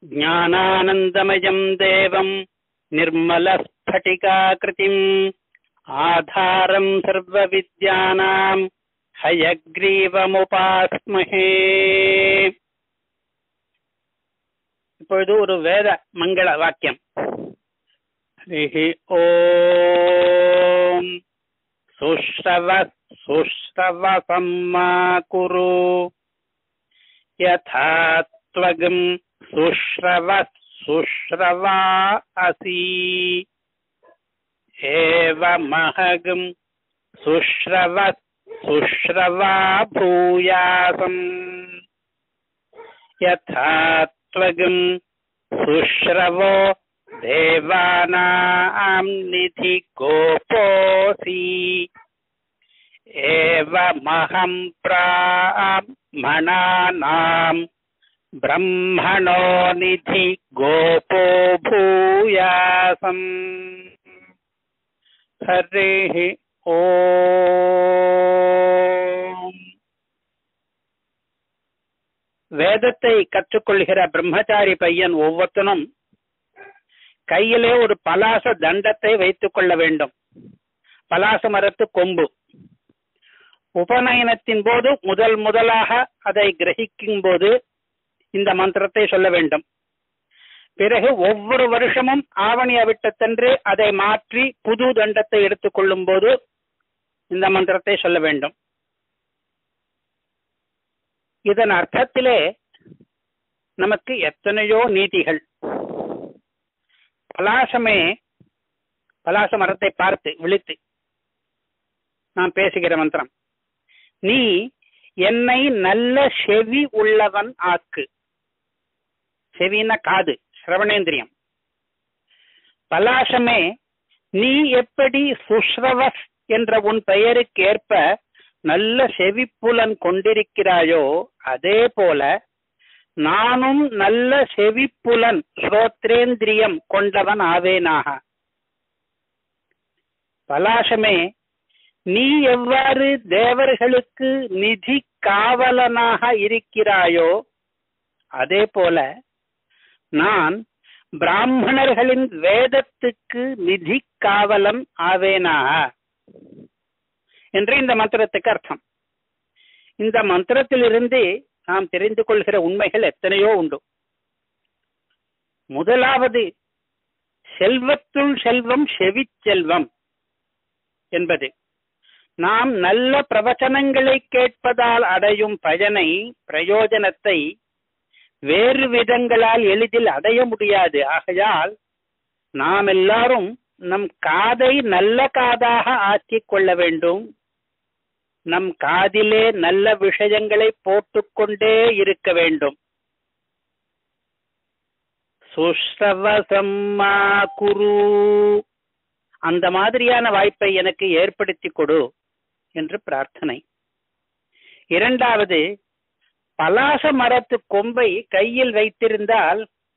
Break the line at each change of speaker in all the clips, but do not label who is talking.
ஞானானந்தமயம் தேவம் நிர்மலஸ்பட்டிகாகிருதிம் ஆதாரம் சர்வவித்யானாம் ஹயக்ரீவமுபாஸ்மஹே. இப்பொழுது ஒரு வேத மங்கள வாக்கியம். ஹரி ஓம் சுஷ்ரவ சுஷ்ரவ சம்மா குரு யதா த்வகம் சுஷ்ரவ சுஷ்ரவா அசி ஏவமஹகம் சுஷ்ரவ சுஷ்ரவா பூயாசம் யதா த்வகம் சுஷ்ரவோ தேவானாம் நிதி கோபோசி ஏவமஹம் பிராமணானாம் பிரம்மணோ நிதி கோபோ பூயாசம். ஹரி ஓம். வேதத்தை கற்றுக்கொள்கிற பிரம்மச்சாரி பையன் ஒவ்வொருத்தனும் கையிலே ஒரு பலாச தண்டத்தை வைத்துக் கொள்ள வேண்டும். பலாச மரத்து கொம்பு. உபநயனத்தின் போது முதலாக அதை கிரகிக்கும் போது இந்த மந்திரத்தை சொல்ல வேண்டும். பிறகு ஒவ்வொரு வருஷமும் ஆவணி அவிட்டத்தன்று அதை மாற்றி புது தண்டத்தை எடுத்துக் கொள்ளும் போது இந்த மந்திரத்தை சொல்ல வேண்டும். இதன் அர்த்தத்திலே நமக்கு எத்தனையோ நீதிகள். பலாச மரத்தை பார்த்து விழித்து நான் பேசுகிற மந்திரம், நீ என்னை நல்ல செவி உள்ளவன் ஆக்கு. செவின காது, சிரவணேந்திரியம். பலாசமே, நீ எப்படி சுஷ்ரவஸ் என்ற உன் பெயருக்கு ஏற்ப நல்ல செவிப்புலன் கொண்டிருக்கிறாயோ அதே போல நானும் நல்ல செவிப்புலன் ஸ்ரோத்ரேந்திரியம் கொண்டவன் ஆவேனாக. பலாசமே, நீ எவ்வாறு தேவர்களுக்கு நிதி காவலனாக இருக்கிறாயோ அதே போல நான் பிராமணர்களின் வேதத்துக்கு நிதி காவலன் ஆவேனாக என்று இந்த மந்திரத்துக்கு அர்த்தம். இந்த மந்திரத்திலிருந்து நாம் தெரிந்து கொள்கிற உண்மைகள் எத்தனையோ உண்டு. முதலாவது, செல்வத்துள் செல்வம் செவிச்செல்வம் என்பது. நாம் நல்ல பிரவச்சனங்களை கேட்பதால் அடையும் பயனை, பிரயோஜனத்தை வேறு விதங்களால் எளிதில் அடைய முடியாது. ஆகையால் நாம் எல்லாரும் நம் காதை நல்ல காதாக ஆக்கிக் கொள்ள வேண்டும். நம் காதிலே நல்ல விஷயங்களை போட்டுக்கொண்டே இருக்க வேண்டும். சுஷ்ரவசம்மா குரு, அந்த மாதிரியான வாய்ப்பை எனக்கு ஏற்படுத்தி கொடு என்று பிரார்த்தனை. இரண்டாவது, பலாச மரத்து கொம்பை கையில் வைத்திருந்தால்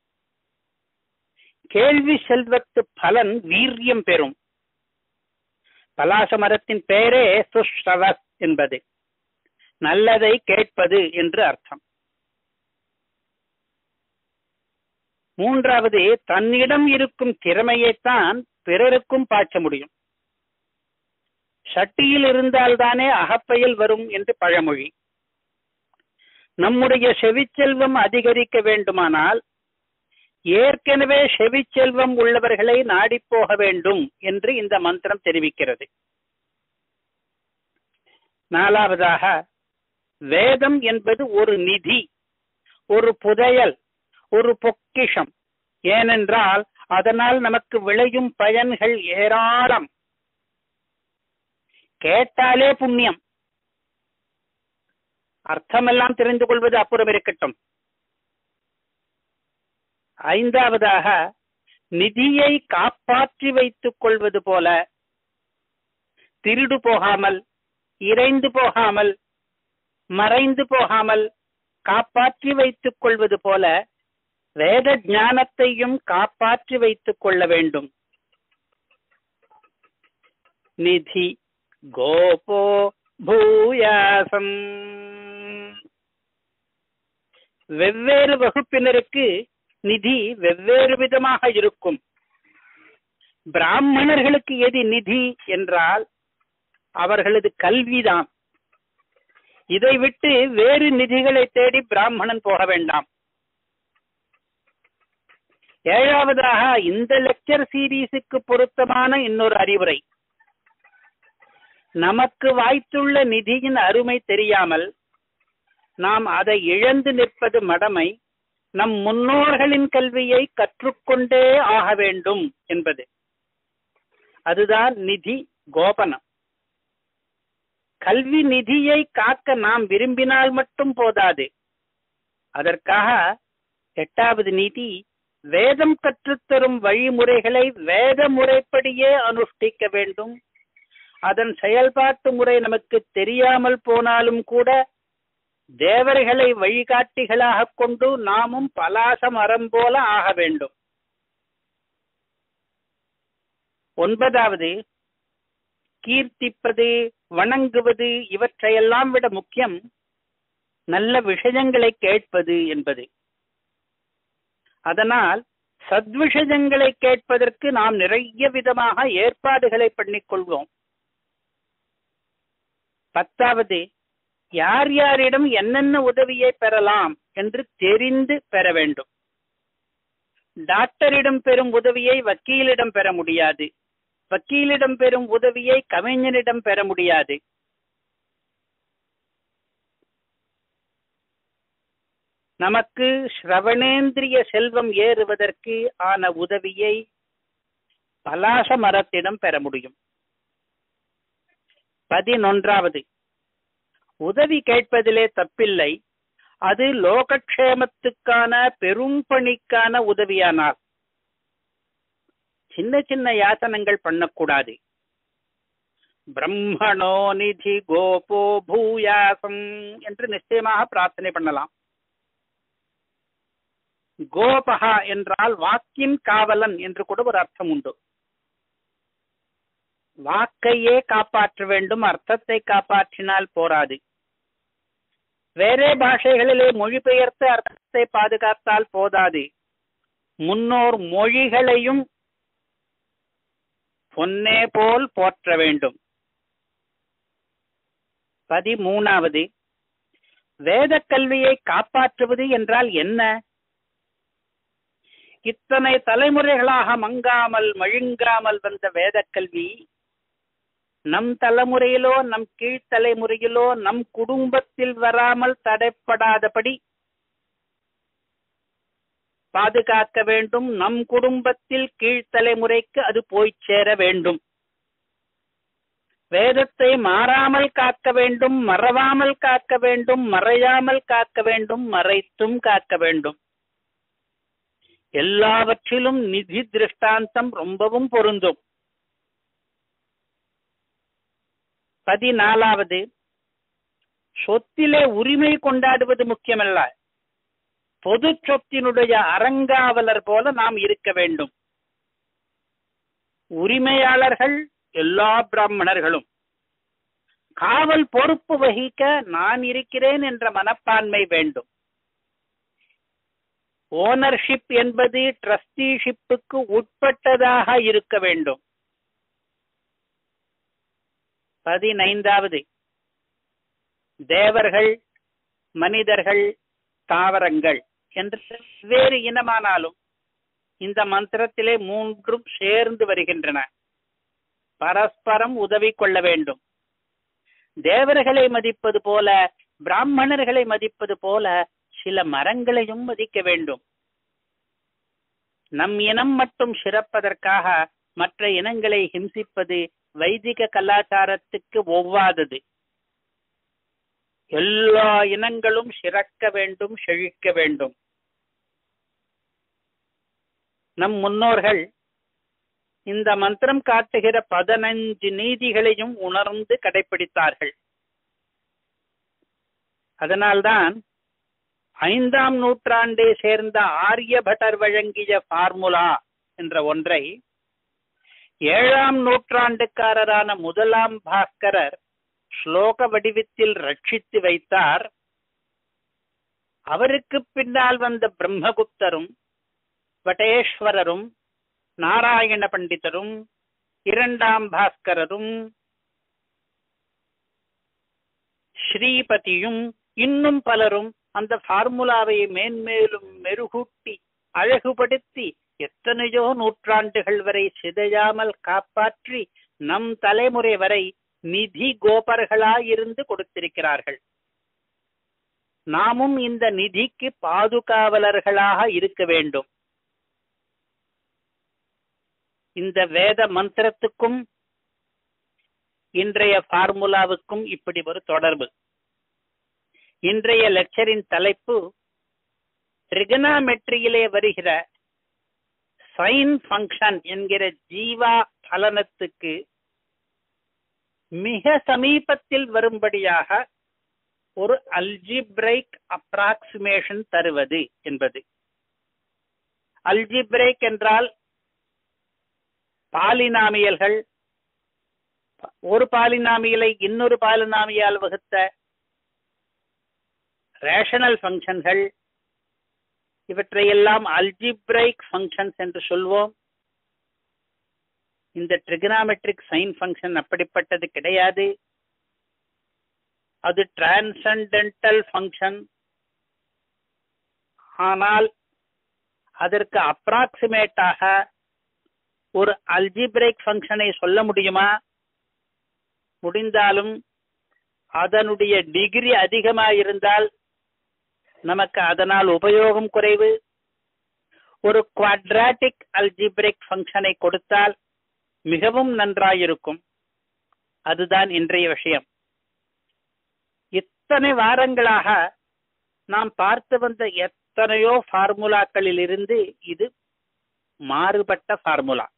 கேள்வி செல்வத்து பலன் வீரியம் பெறும். பலாச மரத்தின் பெயரே சுஷ்ரவஸ் என்பது, நல்லதை கேட்பது என்று அர்த்தம். மூன்றாவது, தன்னிடம் இருக்கும் திறமையைத்தான் பிறருக்கும் பாய்ச்ச முடியும். சட்டியில் இருந்தால்தானே அகப்பையில் வரும் என்று பழமொழி. நம்முடைய செவிச்செல்வம் அதிகரிக்க வேண்டுமானால் ஏற்கனவே செவிச்செல்வம் உள்ளவர்களை நாடி போக வேண்டும் என்று இந்த மந்திரம் தெரிவிக்கிறது. நாலாவதாக, வேதம் என்பது ஒரு நிதி, ஒரு புதையல், ஒரு பொக்கிஷம். ஏனென்றால் அதனால் நமக்கு விளையும் பயன்கள் ஏராளம். கேட்டாலே புண்ணியம். அர்த்தமெல்லாம் தெரிந்து கொள்வது அப்புறம் இருக்கட்டும். ஐந்தாவதாக, நிதியை காப்பாற்றி வைத்துக் கொள்வது போல, திருடு போகாமல், இறைந்து போகாமல், மறைந்து போகாமல் காப்பாற்றி வைத்துக் கொள்வது போல வேத ஞானத்தையும் காப்பாற்றி வைத்துக் கொள்ள வேண்டும். நிதி கோபோ பூயாசம். வெவ்வேறு வகுப்பினருக்கு நிதி வெவ்வேறு விதமாக இருக்கும். பிராமணர்களுக்கு எது நிதி என்றால் அவர்களது கல்விதான். இதை விட்டு வேறு நிதிகளை தேடி பிராமணன் போக வேண்டாம். ஏழாவதாக இந்த லெக்சர் சீரீஸுக்கு பொருத்தமான இன்னொரு அறிவுரை. நமக்கு வாய்த்துள்ள நிதியின் அருமை தெரியாமல் நாம் அதை இழந்து நிற்பது மடமை. நம் முன்னோர்களின் கல்வியை கற்றுக்கொண்டே ஆக வேண்டும் என்பது. அதுதான் நிதி கோபனம். கல்வி நிதியை காக்க நாம் விரும்பினால் மட்டும் போதாது. அதற்காக 8வது நீதி, வேதம் கற்றுத்தரும் வழிமுறைகளை வேத முறைப்படியே அனுஷ்டிக்க வேண்டும். அதன் செயல்பாட்டு முறை நமக்கு தெரியாமல் போனாலும் கூட தேவர்களை வழிகாட்டிகளாக கொண்டு நாமும் பலாச மரம் போல ஆக வேண்டும். 9வது, கீர்த்திப்பது, வணங்குவது இவற்றையெல்லாம் விட முக்கியம் நல்ல விஷயங்களை கேட்பது என்பது. அதனால் சத்விஷயங்களை கேட்பதற்கு நாம் நிறைய விதமாக ஏற்பாடுகளை பண்ணிக்கொள்வோம். 10வது, யார் யாரிடம் என்னென்ன உதவியை பெறலாம் என்று தெரிந்து பெற வேண்டும். டாக்டரிடம் பெறும் உதவியை வக்கீலிடம் பெற முடியாது. வக்கீலிடம் பெறும் உதவியை கவிஞனிடம் பெற முடியாது. நமக்கு ஸ்ரவணேந்திரிய செல்வம் ஏறுவதற்கு ஆன உதவியை பலாச மரத்திடம் பெற முடியும். 11வது, உதவி கேட்பதிலே தப்பில்லை. அது லோகக்ஷேமத்துக்கான பெரும் பணிக்கான உதவியானால் சின்ன சின்ன யாசனங்கள் பண்ணக்கூடாது. பிரம்மணோ நிதி கோபோ பூயாசம் என்று நிச்சயமாக பிரார்த்தனை பண்ணலாம். கோபகா என்றால் வாக்கின் காவலன் என்று கூட ஒரு அர்த்தம் உண்டு. வாக்கையே காப்பாற்ற வேண்டும், அர்த்தத்தை காப்பாற்றினால் போராது. வேறே பாஷைகளிலே மொழிபெயர்த்து அர்த்தத்தை பாதுகாத்தால் போதாது. முன்னோர் மொழிகளையும் பொன்னே போல் போற்ற வேண்டும். 13வது, வேத கல்வியை காப்பாற்றுவது என்றால் என்ன? இத்தனை தலைமுறைகளாக மங்காமல் மழுங்காமல் வந்த வேத கல்வி நம் தலைமுறையிலோ நம் கீழ்த்தலைமுறையிலோ நம் குடும்பத்தில் வராமல் தடைப்படாதபடி பாதுகாக்க வேண்டும். நம் குடும்பத்தில் கீழ்த்தலைமுறைக்கு அது போய் சேர வேண்டும். வேதத்தை மாறாமல் காக்க வேண்டும், மறவாமல் காக்க வேண்டும், மறையாமல் காக்க வேண்டும், மறைத்தும் காக்க வேண்டும். எல்லாவற்றிலும் நிதி திருஷ்டாந்தம் ரொம்பவும் பொருந்தும். 14வது, சொத்திலே உரிமை கொண்டாடுவது முக்கியமல்ல, பொது சொத்தினுடைய அறங்காவலர் போல நாம் இருக்க வேண்டும். உரிமையாளர்கள் எல்லா பிராமணர்களும். காவல் பொறுப்பு வகிக்க நான் இருக்கிறேன் என்ற மனப்பான்மை வேண்டும். ஓனர்ஷிப் என்பது ட்ரஸ்டிஷிப்புக்கு உட்பட்டதாக இருக்க வேண்டும். 15வது, தேவர்கள், மனிதர்கள், தாவரங்கள் என்று வேறு இனமானாலும் இந்த மந்திரத்திலே 3 சேர்ந்து வருகின்றன. பரஸ்பரம் உதவி கொள்ள வேண்டும். தேவர்களை மதிப்பது போல, பிராமணர்களை மதிப்பது போல சில மரங்களையும் மதிக்க வேண்டும். நம் இனம் மட்டும் சிறப்பதற்காக மற்ற இனங்களை ஹிம்சிப்பது வைதிக கலாச்சாரத்துக்கு ஒவ்வாதது. எல்லா இனங்களும் சிறக்க வேண்டும், செழிக்க வேண்டும். நம் முன்னோர்கள் இந்த மந்திரம் காட்டுகிற 15 நீதிகளையும் உணர்ந்து கடைபிடித்தார்கள். அதனால்தான் 5ஆம் நூற்றாண்டை சேர்ந்த ஆரியபட்டர் வழங்கிய பார்முலா என்ற ஒன்றை 7ஆம் நூற்றாண்டுக்காரரான முதலாம் பாஸ்கரர் ஸ்லோக வடிவத்தில் ரட்சித்து வைத்தார். அவருக்கு பின்னால் வந்த பிரம்மகுப்தரும் வட்டேஸ்வரரும் நாராயண பண்டிதரும் இரண்டாம் பாஸ்கரரும் ஸ்ரீபதியும் இன்னும் பலரும் அந்த ஃபார்முலாவை மேன்மேலும் மெருகூட்டி அழகுபடுத்தி எத்தனையோ நூற்றாண்டுகள் வரை சிதையாமல் காப்பாற்றி நம் தலைமுறை வரை நிதி கோபர்களாயிருந்து கொடுத்திருக்கிறார்கள். நாமும் இந்த நிதிக்கு பாதுகாவலர்களாக இருக்க வேண்டும். இந்த வேத மந்திரத்துக்கும் இன்றைய ஃபார்முலாவுக்கும் இப்படி ஒரு தொடர்பு. இன்றைய லெக்சரின் தலைப்பு ட்ரிகனாமெட்ரியிலே வருகிற சைன் ஃபங்க்ஷன் என்கிற ஜீவா பலனத்துக்கு மிக சமீபத்தில் வரும்படியாக ஒரு அல்ஜிப்ரைக் அப்ராக்சிமேஷன் தருவது என்பது. அல்ஜிப்ரைக் என்றால் பாலினாமியல்கள், ஒரு பாலினாமியலை இன்னொரு பாலினாமியால் வகுத்த ரேஷனல் ஃபங்க்ஷன்கள், இவற்றையெல்லாம் அல்ஜிப்ரைக் ஃபங்க்ஷன்ஸ் என்று சொல்வோம். இந்த ட்ரிகனாமெட்ரிக் சைன் ஃபங்க்ஷன் அப்படிப்பட்டது கிடையாது. அது டிரான்சென்டென்டல் ஃபங்க்ஷன். ஆனால் அதற்கு அப்ராக்சிமேட்டாக ஒரு அல்ஜிப்ரைக் ஃபங்க்ஷனை சொல்ல முடியுமா? முடிந்தாலும் அதனுடைய டிகிரி அதிகமாயிருந்தால் நமக்கு அதனால் உபயோகம் குறைவு. ஒரு குவாட்ராட்டிக் அல்ஜிப்ரிக் ஃபங்க்ஷனை கொடுத்தால் மிகவும் நன்றாயிருக்கும். அதுதான் இன்றைய விஷயம். இத்தனை வாரங்களாக நாம் பார்த்து வந்த எத்தனையோ ஃபார்முலாக்களில் இருந்து இது மாறுபட்ட ஃபார்முலா.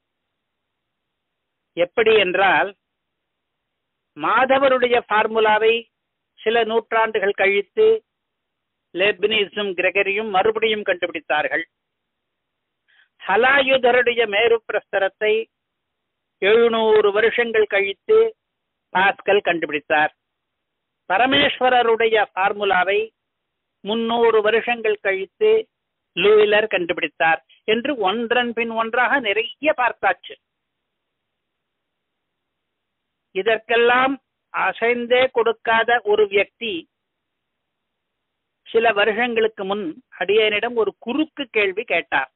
எப்படி என்றால், மாதவருடைய ஃபார்முலாவை சில நூற்றாண்டுகள் கழித்து லெப்னிஸும் கிரெகரியும் மறுபடியும் கண்டுபிடித்தார்கள். ஹலாயுதருடைய மேரு பிரஸ்தரத்தை 700 வருஷங்கள் கழித்து பாஸ்கல் கண்டுபிடித்தார். பரமேஸ்வரருடைய ஃபார்முலாவை 300 வருஷங்கள் கழித்து லூயிலர் கண்டுபிடித்தார் என்று ஒன்றன் பின் ஒன்றாக நிறைய பார்த்தாச்சு. இதற்கெல்லாம் அசைந்தே கொடுக்காத ஒரு வியக்தி சில வருஷங்களுக்கு முன் அடியனிடம் ஒரு குறுக்கு கேள்வி கேட்டார்.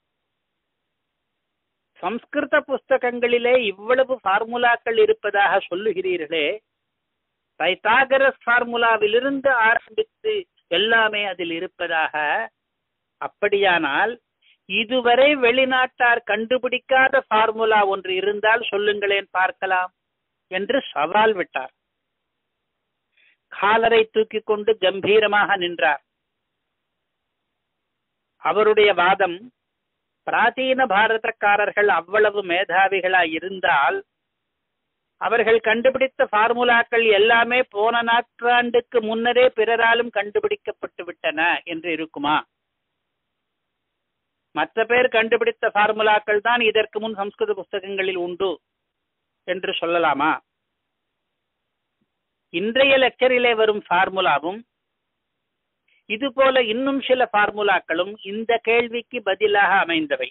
சம்ஸ்கிருத புஸ்தகங்களிலே இவ்வளவு ஃபார்முலாக்கள் இருப்பதாக சொல்லுகிறீர்களே, பைத்தாகரஸ் ஃபார்முலாவிலிருந்து ஆரம்பித்து எல்லாமே அதில் இருப்பதாக, அப்படியானால் இதுவரை வெளிநாட்டார் கண்டுபிடிக்காத ஃபார்முலா ஒன்று இருந்தால் சொல்லுங்களேன் பார்க்கலாம் என்று சவால் விட்டார். காலரை தூக்கி கொண்டு கம்பீரமாக நின்றார். அவருடைய வாதம், பிராச்சீன பாரதக்காரர்கள் அவ்வளவு மேதாவிகளாய் இருந்தால் அவர்கள் கண்டுபிடித்த ஃபார்முலாக்கள் எல்லாமே போன நூற்றாண்டுக்கு முன்னரே பிறராலும் கண்டுபிடிக்கப்பட்டு விட்டன என்று இருக்குமா? மற்ற பேர் கண்டுபிடித்த ஃபார்முலாக்கள் தான் இதற்கு முன் சம்ஸ்கிருத புஸ்தகங்களில் உண்டு என்று சொல்லலாமா? இன்றைய லெக்சரிலே வரும் ஃபார்முலாவும் இது போல இன்னும் சில ஃபார்முலாக்களும் இந்த கேள்விக்கு பதிலாக அமைந்தவை.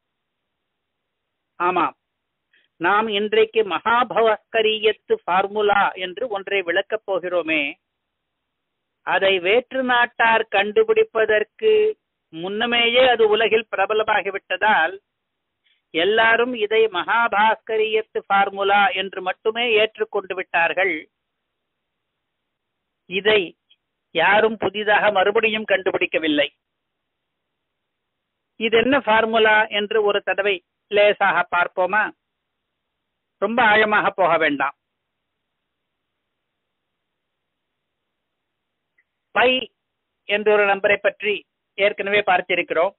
ஆமாம், நாம் இன்றைக்கு மகாபவஸ்கரியத்து ஃபார்முலா என்று ஒன்றை விளக்கப் போகிறோமே, அதை வேற்று நாட்டார் கண்டுபிடிப்பதற்கு முன்னமேயே அது உலகில் பிரபலமாகிவிட்டதால் எல்லாரும் இதை மகாபாஸ்கரியத்து ஃபார்முலா என்று மட்டுமே ஏற்றுக்கொண்டு விட்டார்கள். இதை யாரும் புதிதாக மறுபடியும் கண்டுபிடிக்கவில்லை. இது என்ன ஃபார்முலா என்று ஒரு தடவை லேசாக பார்ப்போமா? ரொம்ப ஆழமாக போக வேண்டாம். பை என்ற ஒரு நம்பரை பற்றி ஏற்கனவே பார்த்திருக்கிறோம்.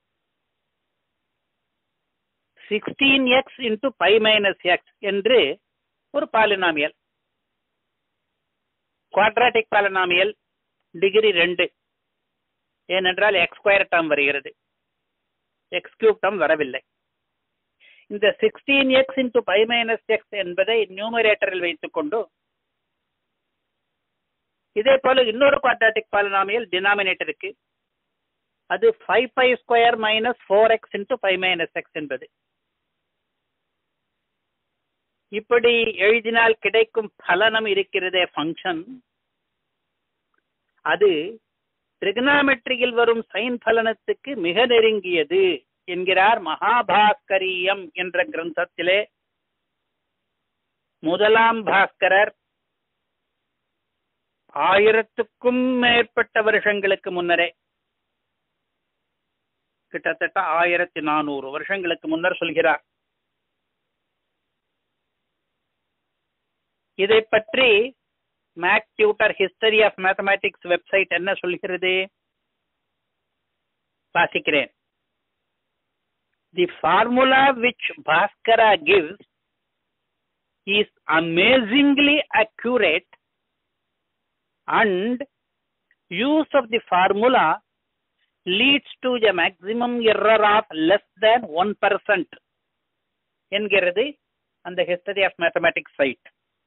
16x into pi minus x என்று ஒரு பாலினாமியல், குவாட்ராட்டிக் பாலினாமியல், டிகிரி 2. ஏனென்றால் x² டேர்ம் வருகிறது, x³ டேர்ம் வரவில்லை. இந்த 16x into pi minus x என்பதை நியூமரேட்டரில் வைத்துக் கொண்டு இதே போல இன்னொரு குவாட்ராட்டிக் பாலினாமியல் டினாமினேட்டருக்கு, அது 5π² - 4x × 5 - x என்பது. இப்படி எழுதினால் கிடைக்கும் பலனம் இருக்கிறதே ஃபங்க்ஷன், அது ட்ரிகனாமெட்ரியில் வரும் சைன் பலனத்துக்கு மிக நெருங்கியது என்கிறார் மகாபாஸ்கரியம் என்ற கிரந்தத்திலே முதலாம் பாஸ்கரர் 1000க்கும் மேற்பட்ட வருஷங்களுக்கு முன்னரே, கிட்டத்தட்ட 1400 வருஷங்களுக்கு முன்னர் சொல்கிறார். இதை பற்றி MacTutor history of mathematics website என்ன சொல்கிறது வாசிக்கிறேன். The formula which Bhaskara gives is amazingly accurate, and use of the formula leads to a maximum error of less than 1% என்கிறது அந்த ஹிஸ்டரி ஆஃப் மேத்தமேட்டிக்ஸ் சைட்.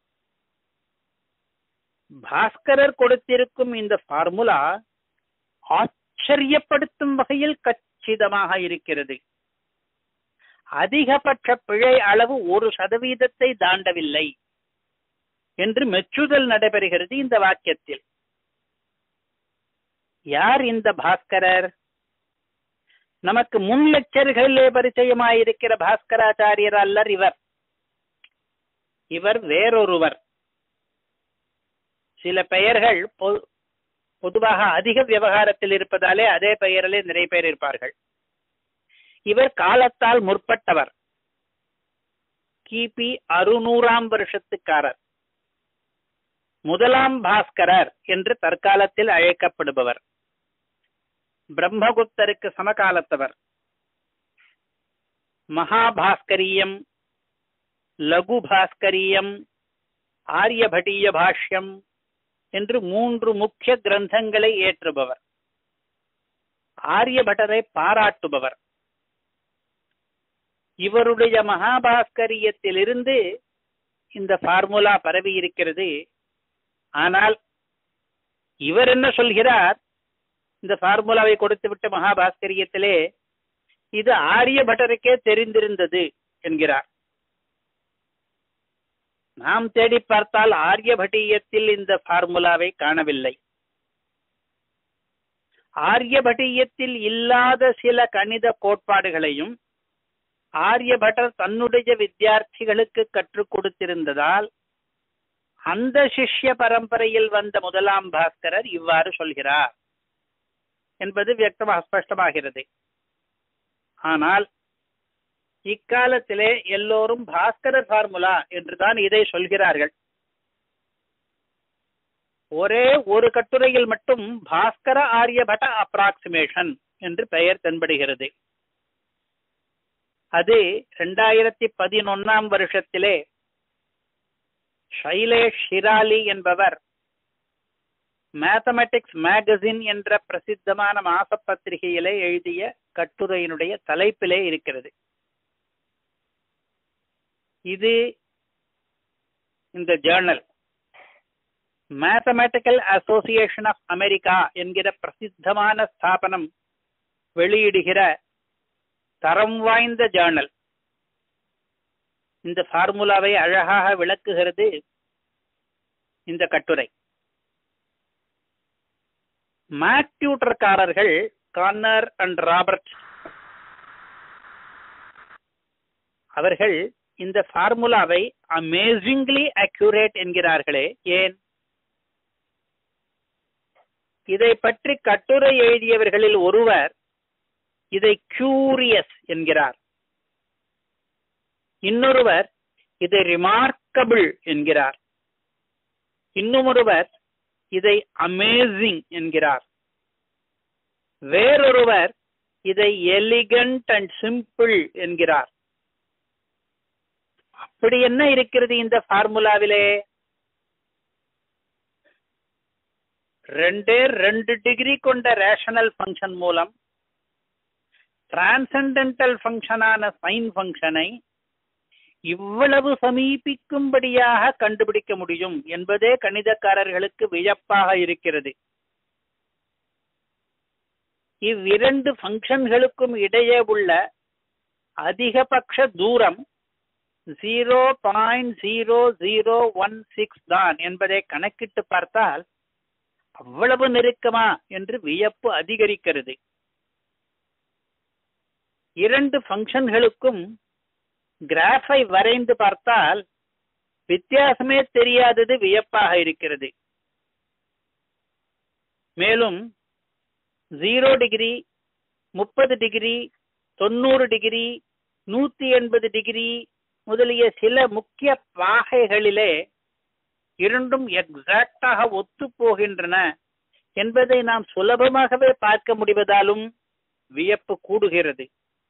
பாஸ்கரர் கொடுத்திருக்கும் இந்த formula ஆச்சரியப்படுத்தும் வகையில் கச்சிதமாக இருக்கிறது. அதிகபட்ச பிழை அளவு 1% தாண்டவில்லை என்று மெச்சுதல் நடைபெறுகிறது இந்த வாக்கியத்தில். யார் இந்த பாஸ்கரர்? நமக்கு முன் லெக்சர்களிலே பரிச்சயமாயிருக்கிற பாஸ்கராச்சாரியர் அல்லர் இவர். இவர் வேறொருவர். சில பெயர்கள் பொதுவாக அதிக விவகாரத்தில் இருப்பதாலே அதே பெயரிலே நிறைய பேர் இருப்பார்கள். இவர் காலத்தால் முற்பட்டவர். கிபி 600ஆம் வருஷத்துக்காரர். முதலாம் பாஸ்கரர் என்று தற்காலத்தில் அழைக்கப்படுபவர். பிரம்மகுப்தருக்கு சமகாலத்தவர். மகாபாஸ்கரியம், லகு பாஸ்கரியம், ஆரியபட்டீய பாஷ்யம் என்று 3 முக்கிய கிரந்தங்களை ஏற்றுபவர். ஆரியபட்டரை பாராட்டுபவர். இவருடைய மகாபாஸ்கரியத்திலிருந்து இந்த ஃபார்முலா பரவி இருக்கிறது. ஆனால் இவர் என்ன சொல்கிறார்? இந்த ஃபார்முலாவை கொடுத்துவிட்ட மகாபாஸ்கரியத்திலே இது ஆரியபட்டருக்கே தெரிந்திருந்தது என்கிறார். நாம் தேடி பார்த்தால் ஆரியபட்டீயத்தில் இந்த ஃபார்முலாவை காணவில்லை. ஆரியபட்டீயத்தில் இல்லாத சில கணித கோட்பாடுகளையும் ஆரியபட்டர் தன்னுடைய வித்தியார்த்திகளுக்கு கற்றுக் கொடுத்திருந்ததால் அந்த சிஷ்ய பரம்பரையில் வந்த முதலாம் பாஸ்கரர் இவ்வாறு சொல்கிறார் என்பது வியக்தமாக ஸ்பஷ்டமாகிறது. ஆனால் இக்காலத்திலே எல்லோரும் பாஸ்கரர் ஃபார்முலா என்றுதான் இதை சொல்கிறார்கள். ஒரே ஒரு கட்டுரையில் மட்டும் பாஸ்கர ஆரியபட்ட அப்ராக்சிமேஷன் என்று பெயர் தென்படுகிறது. அது 2011ஆம் வருஷத்திலே ஷைலேஷ் ஷிராலி என்பவர் மேத்தமெட்டிக்ஸ் மேகசின் என்ற பிரசித்தமான மாச பத்திரிகையிலே எழுதிய கட்டுரையினுடைய தலைப்பிலே இருக்கிறது. இது இந்த Journal Mathematical Association of America என்கிற பிரசித்தமான ஸ்தாபனம் வெளியிடுகிற தரம் வாய்ந்த ஜேர்னல். இந்த ஃபார்முலாவை அழகாக விளக்குகிறது இந்த கட்டுரை. மேக் டியூட்டர்காரர்கள் கார்னர் அண்ட் ராபர்ட் அவர்கள் இந்த ஃபார்முலாவை அமேசிங்லி அக்யூரேட் என்கிறார்களே, ஏன்? இதை பற்றி கட்டுரை எழுதியவர்களில் ஒருவர் இதை கியூரியஸ் என்கிறார். இன்னொருவர் இதை ரிமார்க்கபிள் என்கிறார். இன்னொருவர் இதை அமேசிங் என்கிறார். வேறொருவர் இதை எலிகண்ட் அண்ட் சிம்பிள் என்கிறார். அப்படி என்ன இருக்கிறது இந்த ஃபார்முலாவிலே? 2 டிகிரி கொண்ட ரேஷனல் ஃபங்க்ஷன் மூலம் டிரான்சென்டென்டல் ஃபங்க்ஷனான சைன் ஃபங்க்ஷனை இவ்வளவு சமீபிக்கும்படியாக கண்டுபிடிக்க முடியும் என்பதே கணிதக்காரர்களுக்கு வியப்பாக இருக்கிறது. இவ்விரண்டு ஃபங்க்ஷன்களுக்கும் இடையே உள்ள அதிகபட்ச தூரம் 0.0016 தான் என்பதை கணக்கிட்டு பார்த்தால் அவ்வளவு நெருக்கமா என்று வியப்பு அதிகரிக்கிறது. இரண்டு ஃபங்க்ஷன்களுக்கும் கிராஃபை வரைந்து பார்த்தால் வித்தியாசமே தெரியாதது வியப்பாக இருக்கிறது. மேலும் 0 டிகிரி, 30 டிகிரி, 90 டிகிரி, 180 டிகிரி முதலிய சில முக்கிய பாகைகளிலே இரண்டும் எக்ஸாக்டாக ஒத்து போகின்றன என்பதை நாம் சுலபமாகவே பார்க்க முடிவதாலும் வியப்பு கூடுகிறது.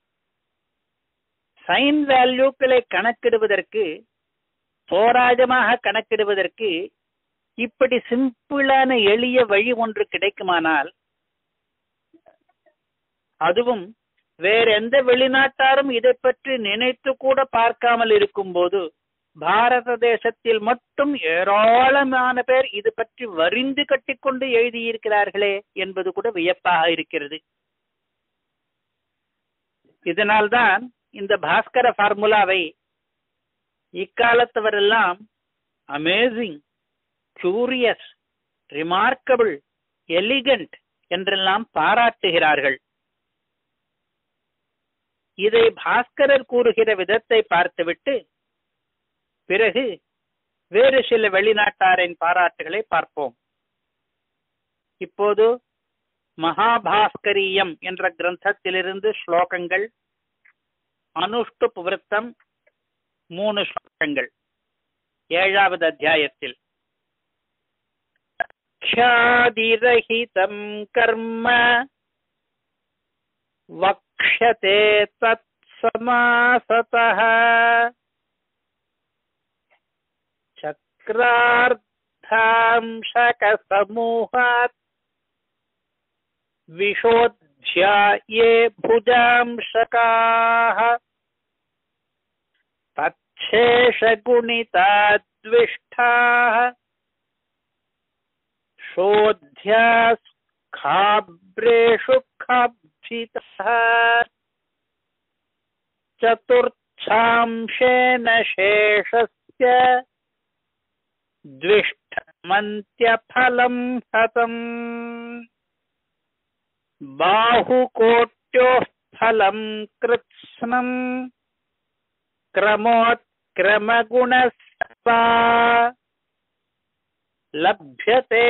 சைன் வேல்யூக்களை கணக்கிடுவதற்கு, தோராயமாக கணக்கிடுவதற்கு இப்படி சிம்பிளான எளிய வழி ஒன்று கிடைக்குமானால், அதுவும் வேற எந்த வெளிநாட்டாரும் இதை பற்றி நினைத்து கூட பார்க்காமல் இருக்கும் போது பாரத தேசத்தில் மட்டும் ஏராளமான பேர் இது பற்றி வரிந்து கட்டிக்கொண்டு எழுதியிருக்கிறார்களே என்பது கூட வியப்பாக இருக்கிறது. இதனால்தான் இந்த பாஸ்கர ஃபார்முலாவை இக்காலத்தவரெல்லாம் அமேசிங், கியூரியஸ், ரிமார்க்கபிள், எலிகண்ட் என்றெல்லாம் பாராட்டுகிறார்கள். இதை பாஸ்கரர் கூறுகிற விதத்தை பார்த்துவிட்டு பிறகு வேறு சில வெளிநாட்டாரின் பாராட்டுகளை பார்ப்போம். இப்போது மகாபாஸ்கரியம் என்ற கிரந்தத்திலிருந்து ஸ்லோகங்கள், அனுஷ்டுப் விருத்தம் 3 ஸ்லோகங்கள் 7வது அத்தியாயத்தில். க்ஷாதிரஹிதம் கர்ம வக்ஷதே தத் சமாசதஹ சக்ரார்த்தாம்சக சமூஹாத் விஷோத்யாயே புஜாம்சகாஹ தச்சேஷகுணிதாத்விஷ்டாஹ சோத்யாஸ் காப்ரேஷு காப்ஜிதஹ சதுர்ச்சாம்சேன சேஷஸ்ய द्विष्टमन्त्यफलं हतम् बाहुकोट्योः फलं कृत्स्नम् क्रमोत्क्रमगुणस्वा लभ्यते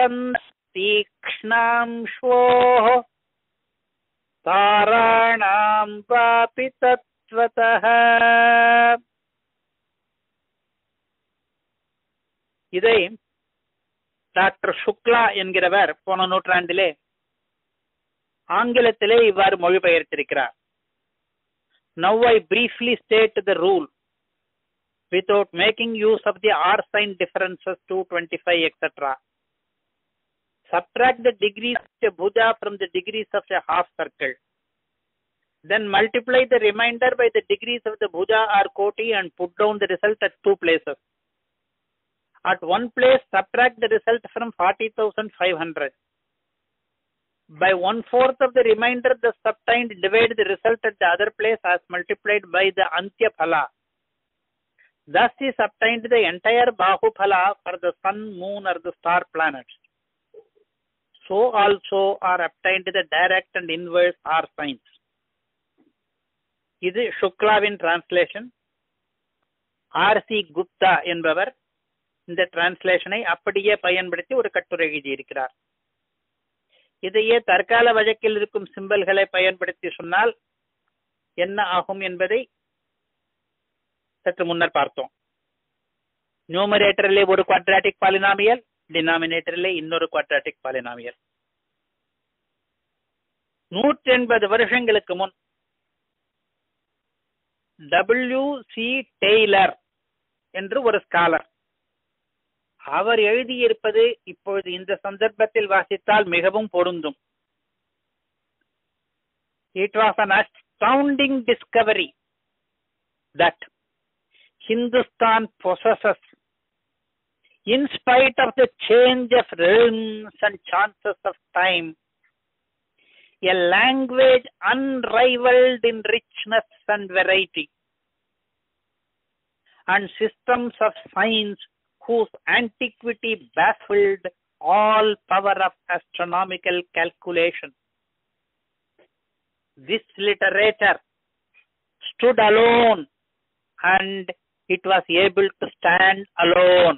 तीक्ष्णांशोः ताराणां वापि तत्त्वतः. இதை டாக்டர் சுக்லா என்கிறவர் போன நூற்றாண்டிலே ஆங்கிலத்திலே இவ்வாறு மொழிபெயர்த்திருக்கிறார். Now I briefly state the rule without making use of the R sign differences 225 etc. Subtract the degrees of a bhuja from the degrees of a half circle. Then multiply the remainder by the degrees of the bhuja or koti and put down the result at 2 places. At one place, subtract the result from 40,500. By 1/4 of the remainder thus obtained, divide the result at the other place as multiplied by the Antya Phala. Thus is obtained the entire Bahu Phala for the sun, moon or the star planets. So also are obtained the direct and inverse R signs. இது சுக்லாவின் translation. R.C. Gupta என்பவர் இந்த டிரான்ஸ்லேஷனை அப்படியே பயன்படுத்தி ஒரு கட்டுரை எழுதியிருக்கிறார். இதையே தற்கால வழக்கில் இருக்கும் சிம்பல்களை பயன்படுத்தி சொன்னால் என்ன ஆகும் என்பதை சற்று முன்னர் பார்த்தோம். நியூமரேட்டரிலே ஒரு குவாட்ராட்டிக் பாலினாமியல், டினாமினேட்டரிலே இன்னொரு குவாட்ராட்டிக் பாலினாமியல். 180 வருஷங்களுக்கு முன் W.C. டெய்லர் என்று ஒரு ஸ்காலர், அவர் எழுதியிருப்பது இப்பொழுது இந்த சந்தர்ப்பத்தில் வாசித்தால் மிகவும் பொருந்தும். It was an astounding discovery that Hindustan possesses, in spite of the change of realms and chances of time, a language unrivaled in richness and variety, and systems of science whose antiquity baffled all power of astronomical calculation. This literature stood alone, and it was able to stand alone.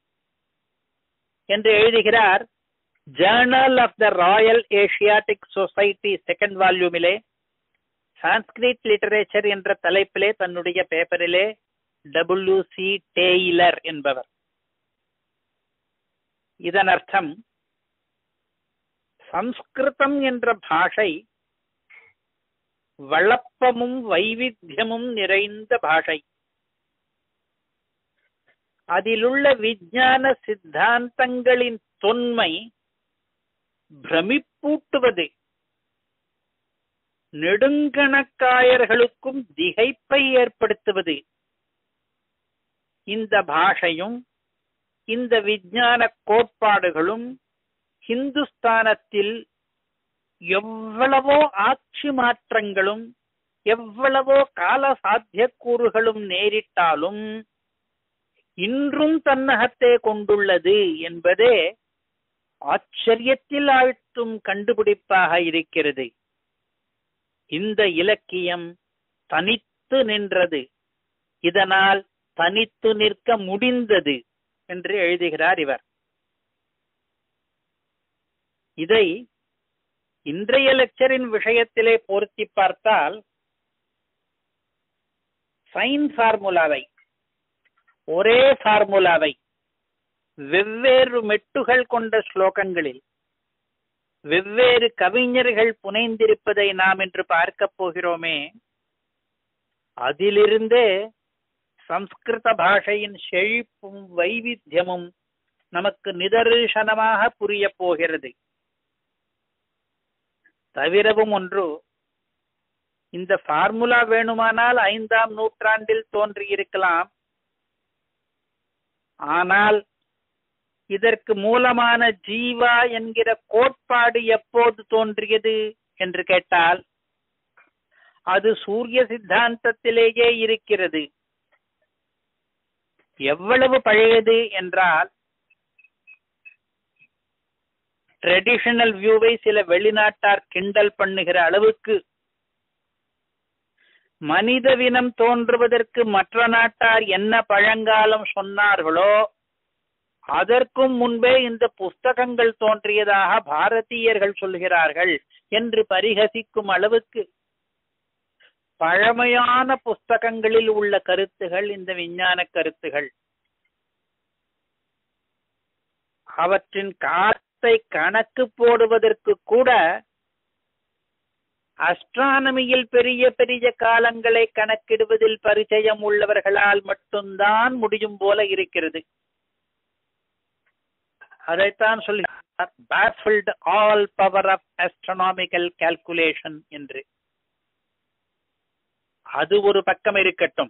என்று எழுதுகிறார் Journal of the Royal Asiatic Society second வால்யூமிலே Sanskrit literature என்ற தலைப்பிலே தன்னுடைய பேப்பரிலே W.C. Taylor என்பவர். இதன் அர்த்தம், சம்ஸ்கிருதம் என்ற பாஷை வளப்பமும் வைவித்தியமும் நிறைந்த பாஷை. அதிலுள்ள விஞ்ஞான சித்தாந்தங்களின் தொன்மை பிரமிப்பூட்டுவது, நெடுங்கணக்காயர்களுக்கும் திகைப்பை ஏற்படுத்துவது. இந்த பாஷையும் இந்த விஞ்ஞான கோட்பாடுகளும் ஹிந்துஸ்தானத்தில் எவ்வளவோ ஆட்சி மாற்றங்களும் எவ்வளவோ கால சாத்தியக்கூறுகளும் நேரிட்டாலும் இன்றும் தன்னகத்தே கொண்டுள்ளது என்பதே ஆச்சரியத்தில் ஆழ்த்தும் கண்டுபிடிப்பாக இருக்கிறது. இந்த இலக்கியம் தனித்து நின்றது, இதனால் தனித்து நிற்க முடிந்தது என்று எழுதுகிறார் இவர். இதை இன்றைய லெக்சரின் விஷயத்திலே பொருத்தி பார்த்தால், சைன் ஃபார்முலாவை, ஒரே ஃபார்முலாவை வெவ்வேறு மெட்டுகள் கொண்ட ஸ்லோகங்களில் வெவ்வேறு கவிஞர்கள் புனைந்திருப்பதை நாம் இன்று பார்க்க போகிறோமே, அதிலிருந்தே சம்ஸ்கிருத பாஷையின் செழிப்பும் வைவித்தியமும் நமக்கு நிதர்சனமாக புரிய போகிறது. தவிரவும் ஒன்று, இந்த ஃபார்முலா வேணுமானால் 5ஆம் நூற்றாண்டில் தோன்றியிருக்கலாம். ஆனால் இதற்கு மூலமான ஜீவா என்கிற கோட்பாடு எப்போது தோன்றியது என்று கேட்டால், அது சூரிய சித்தாந்தத்திலேயே இருக்கிறது. எவ்வளவு பழையது என்றால், ட்ரெடிஷனல் வியூவை சில வெளிநாட்டார் கிண்டல் பண்ணுகிற அளவுக்கு மனிதவினம் தோன்றுவதற்கு மற்ற நாட்டார் என்ன பழங்காலம் சொன்னார்களோ அதற்கும் முன்பே இந்த புஸ்தகங்கள் தோன்றியதாக பாரதீயர்கள் சொல்கிறார்கள் என்று பரிகசிக்கும் அளவுக்கு பழமையான புஸ்தகங்களில் உள்ள கருத்துகள் இந்த விஞ்ஞான கருத்துகள். அவற்றின் காலத்தை கணக்கு போடுவதற்கு கூட அஸ்ட்ரானமியில் பெரிய பெரிய காலங்களை கணக்கிடுவதில் பரிச்சயம் உள்ளவர்களால் மட்டும்தான் முடியும் போல இருக்கிறது. அதைத்தான் சொல்கிறார், baffled all power of astronomical calculation என்று. அது ஒரு பக்கம் இருக்கட்டும்.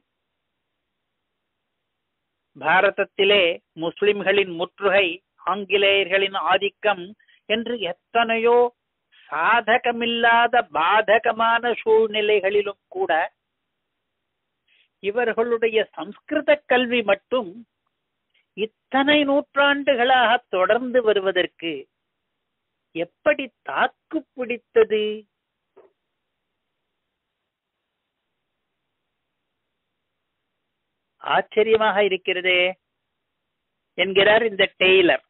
பாரதத்திலே முஸ்லிம்களின் முற்றுகை, ஆங்கிலேயர்களின் ஆதிக்கம் என்று எத்தனையோ சாதகமில்லாத பாதகமான சூழ்நிலைகளிலும் கூட இவர்களுடைய சம்ஸ்கிருத கல்வி மட்டும் இத்தனை நூற்றாண்டுகளாக தொடர்ந்து வருவதற்கு எப்படி தாக்கு பிடித்தது? ஆச்சரியமாக இருக்கிறதே என்கிறார் இந்த டெய்லர்.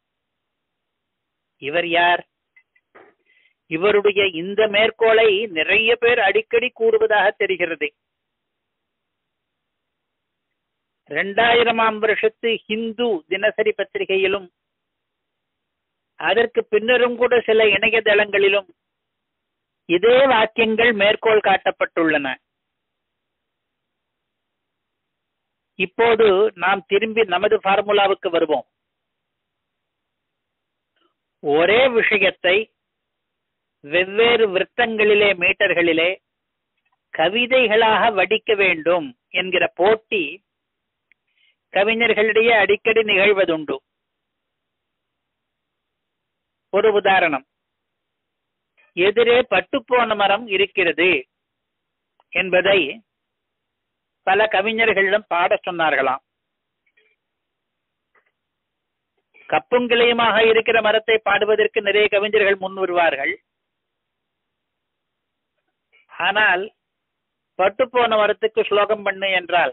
இவர் யார்? இவருடைய இந்த மேற்கோளை நிறைய பேர் அடிக்கடி கூறுவதாக தெரிகிறது. 2000ஆம் வருஷத்து ஹிந்து தினசரி பத்திரிகையிலும் அதற்கு பின்னரும் கூட சில இணையதளங்களிலும் இதே வாக்கியங்கள் மேற்கோள் காட்டப்பட்டுள்ளன. இப்போது நாம் திரும்பி நமது ஃபார்முலாவுக்கு வருவோம். ஒரே விஷயத்தை வெவ்வேறு விருத்தங்களிலே, மீட்டர்களிலே கவிதைகளாக வடிக்க வேண்டும் என்கிற போட்டி கவிஞர்களிடையே அடிக்கடி நிகழ்வதுண்டு. ஒரு உதாரணம், எதிரே பட்டுப்போன மரம் இருக்கிறது என்பதை பல கவிஞர்களிடம் பாட சொன்னார்களாம். கப்புங்கிளையுமாக இருக்கிற மரத்தை பாடுவதற்கு நிறைய கவிஞர்கள் முன் வருவார்கள். ஆனால் பட்டுப்போன மரத்துக்கு ஸ்லோகம் பண்ணு என்றால்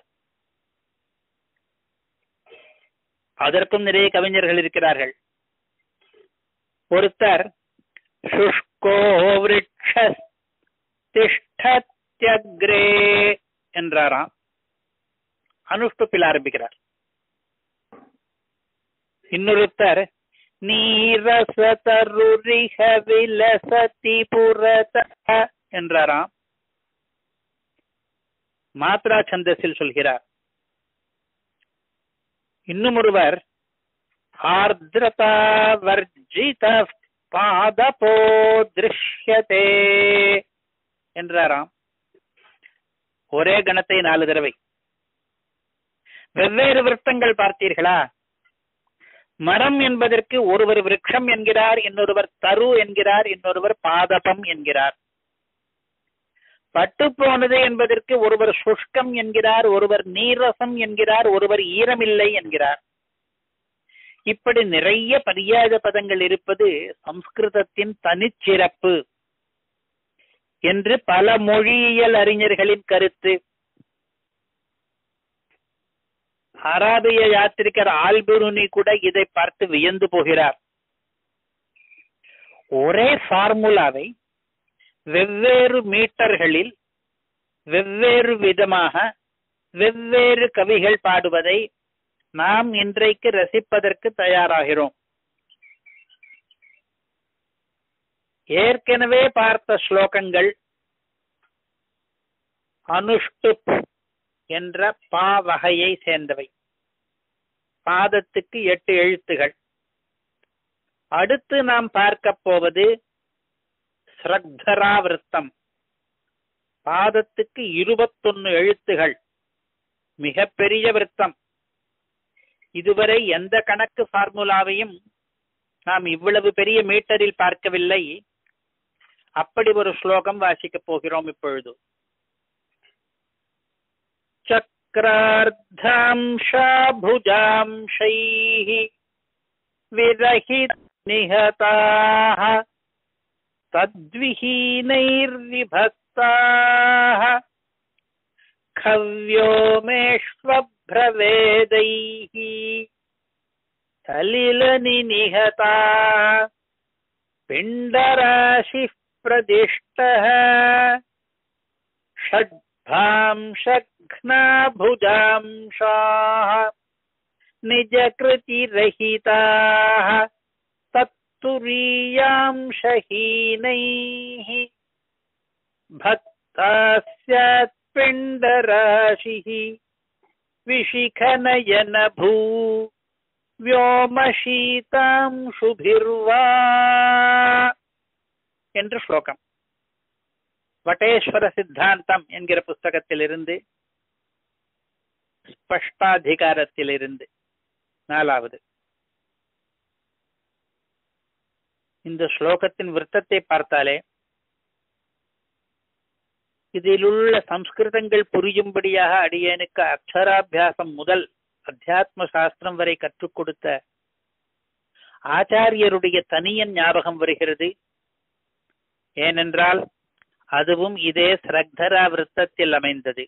அதற்கும் நிறைய கவிஞர்கள் இருக்கிறார்கள். ஒருத்தர் சுஷ்கோ விருட்சஸ் திஷ்டத்யக்ரே என்றாராம். அனுஷ்டுப்பில் ஆரம்பிக்கிறார். இன்னொருத்தர் நீரசதருரிஹ விலசதி புரதஹ என்றாராம். மாத்ரா சந்தஸில் சொல்கிறார். இன்னும் ஒருவர் ஆர்திரதா வர்ஜித பாதபோ திருஷ்யதே என்றாராம். ஒரே கணத்தை 4 தடவை. வெவ்வேறு விருத்தங்கள் பார்த்தீர்களா? மரம் என்பதற்கு ஒருவர் விருட்சம் என்கிறார், இன்னொருவர் தரு என்கிறார், இன்னொருவர் பாதபம் என்கிறார். பட்டு போனது என்பதற்கு ஒருவர் சுஷ்கம் என்கிறார், ஒருவர் நீரசம் என்கிறார், ஒருவர் ஈரமில்லை என்கிறார். இப்படி நிறைய பரியாஜ பதங்கள் இருப்பது சம்ஸ்கிருதத்தின் தனிச்சிறப்பு என்று பல மொழியியல் அறிஞர்களின் கருத்து. அராபிய யாத்திரிகர் ஆல்புருனி கூட இதை பார்த்து வியந்து போகிறார். ஒரே ஃபார்முலாவை வெவ்வேறு மீட்டர்களில் வெவ்வேறு விதமாக வெவ்வேறு கவிகள் பாடுவதை நாம் இன்றைக்கு ரசிப்பதற்கு தயாராகிறோம். ஏற்கனவே பார்த்த ஸ்லோகங்கள் அனுஷ்டுப் என்ற பா வகையை சேர்ந்தவை. பாதத்துக்கு 8 எழுத்துகள். அடுத்து நாம் பார்க்க போவது ஸ்ரக்தரா விருத்தம். பாதத்துக்கு 21 எழுத்துகள். மிகப்பெரிய விருத்தம். இதுவரை எந்த கணக்கு ஃபார்முலாவையும் நாம் இவ்வளவு பெரிய மீட்டரில் பார்க்கவில்லை. அப்படி ஒரு ஸ்லோகம் வாசிக்கப் போகிறோம் இப்பொழுது. சக்ரார்த்தாம்ஷாபுஜாம்ஷைஹ விரஹித் நிஹதாஹ தத்விஹீனைர்விபக்தாஹ கவ்யோமேஷ்வப்ரவேதைஹ சலிலனி நிஹதாஹ பிண்டராசிஃப் பிரதிஷ்டஹ ஷட்பாம்ஷக்னாபுஜாம்ஷாஹ நிஜக்ருதிரஹிதாஹ தத்துரீயாம்ஷஹீனைஹ பக்தாஸ்யாத் பிண்டராசிஹ விஷிகநயனபூ व्योमशीतांशुभिर्वा என்று ஸ்லோகம். வட்டேஸ்வர சித்தாந்தம் என்கிற புஸ்தகத்திலிருந்து, ஸ்பஷ்டாதிகாரத்திலிருந்து 4வது. இந்த ஸ்லோகத்தின் விருத்தத்தை பார்த்தாலே இதிலுள்ள சம்ஸ்கிருதங்கள் புரியும்படியாக அடியேனுக்கு அக்ஷராபியாசம் முதல் அத்தியாத்ம சாஸ்திரம் வரை கற்றுக் கொடுத்த ஆச்சாரியருடைய தனியன் ஞாபகம் வருகிறது. ஏனென்றால் அதுவும் இதே ஸ்ரக்தரா விருத்தத்தில் அமைந்தது.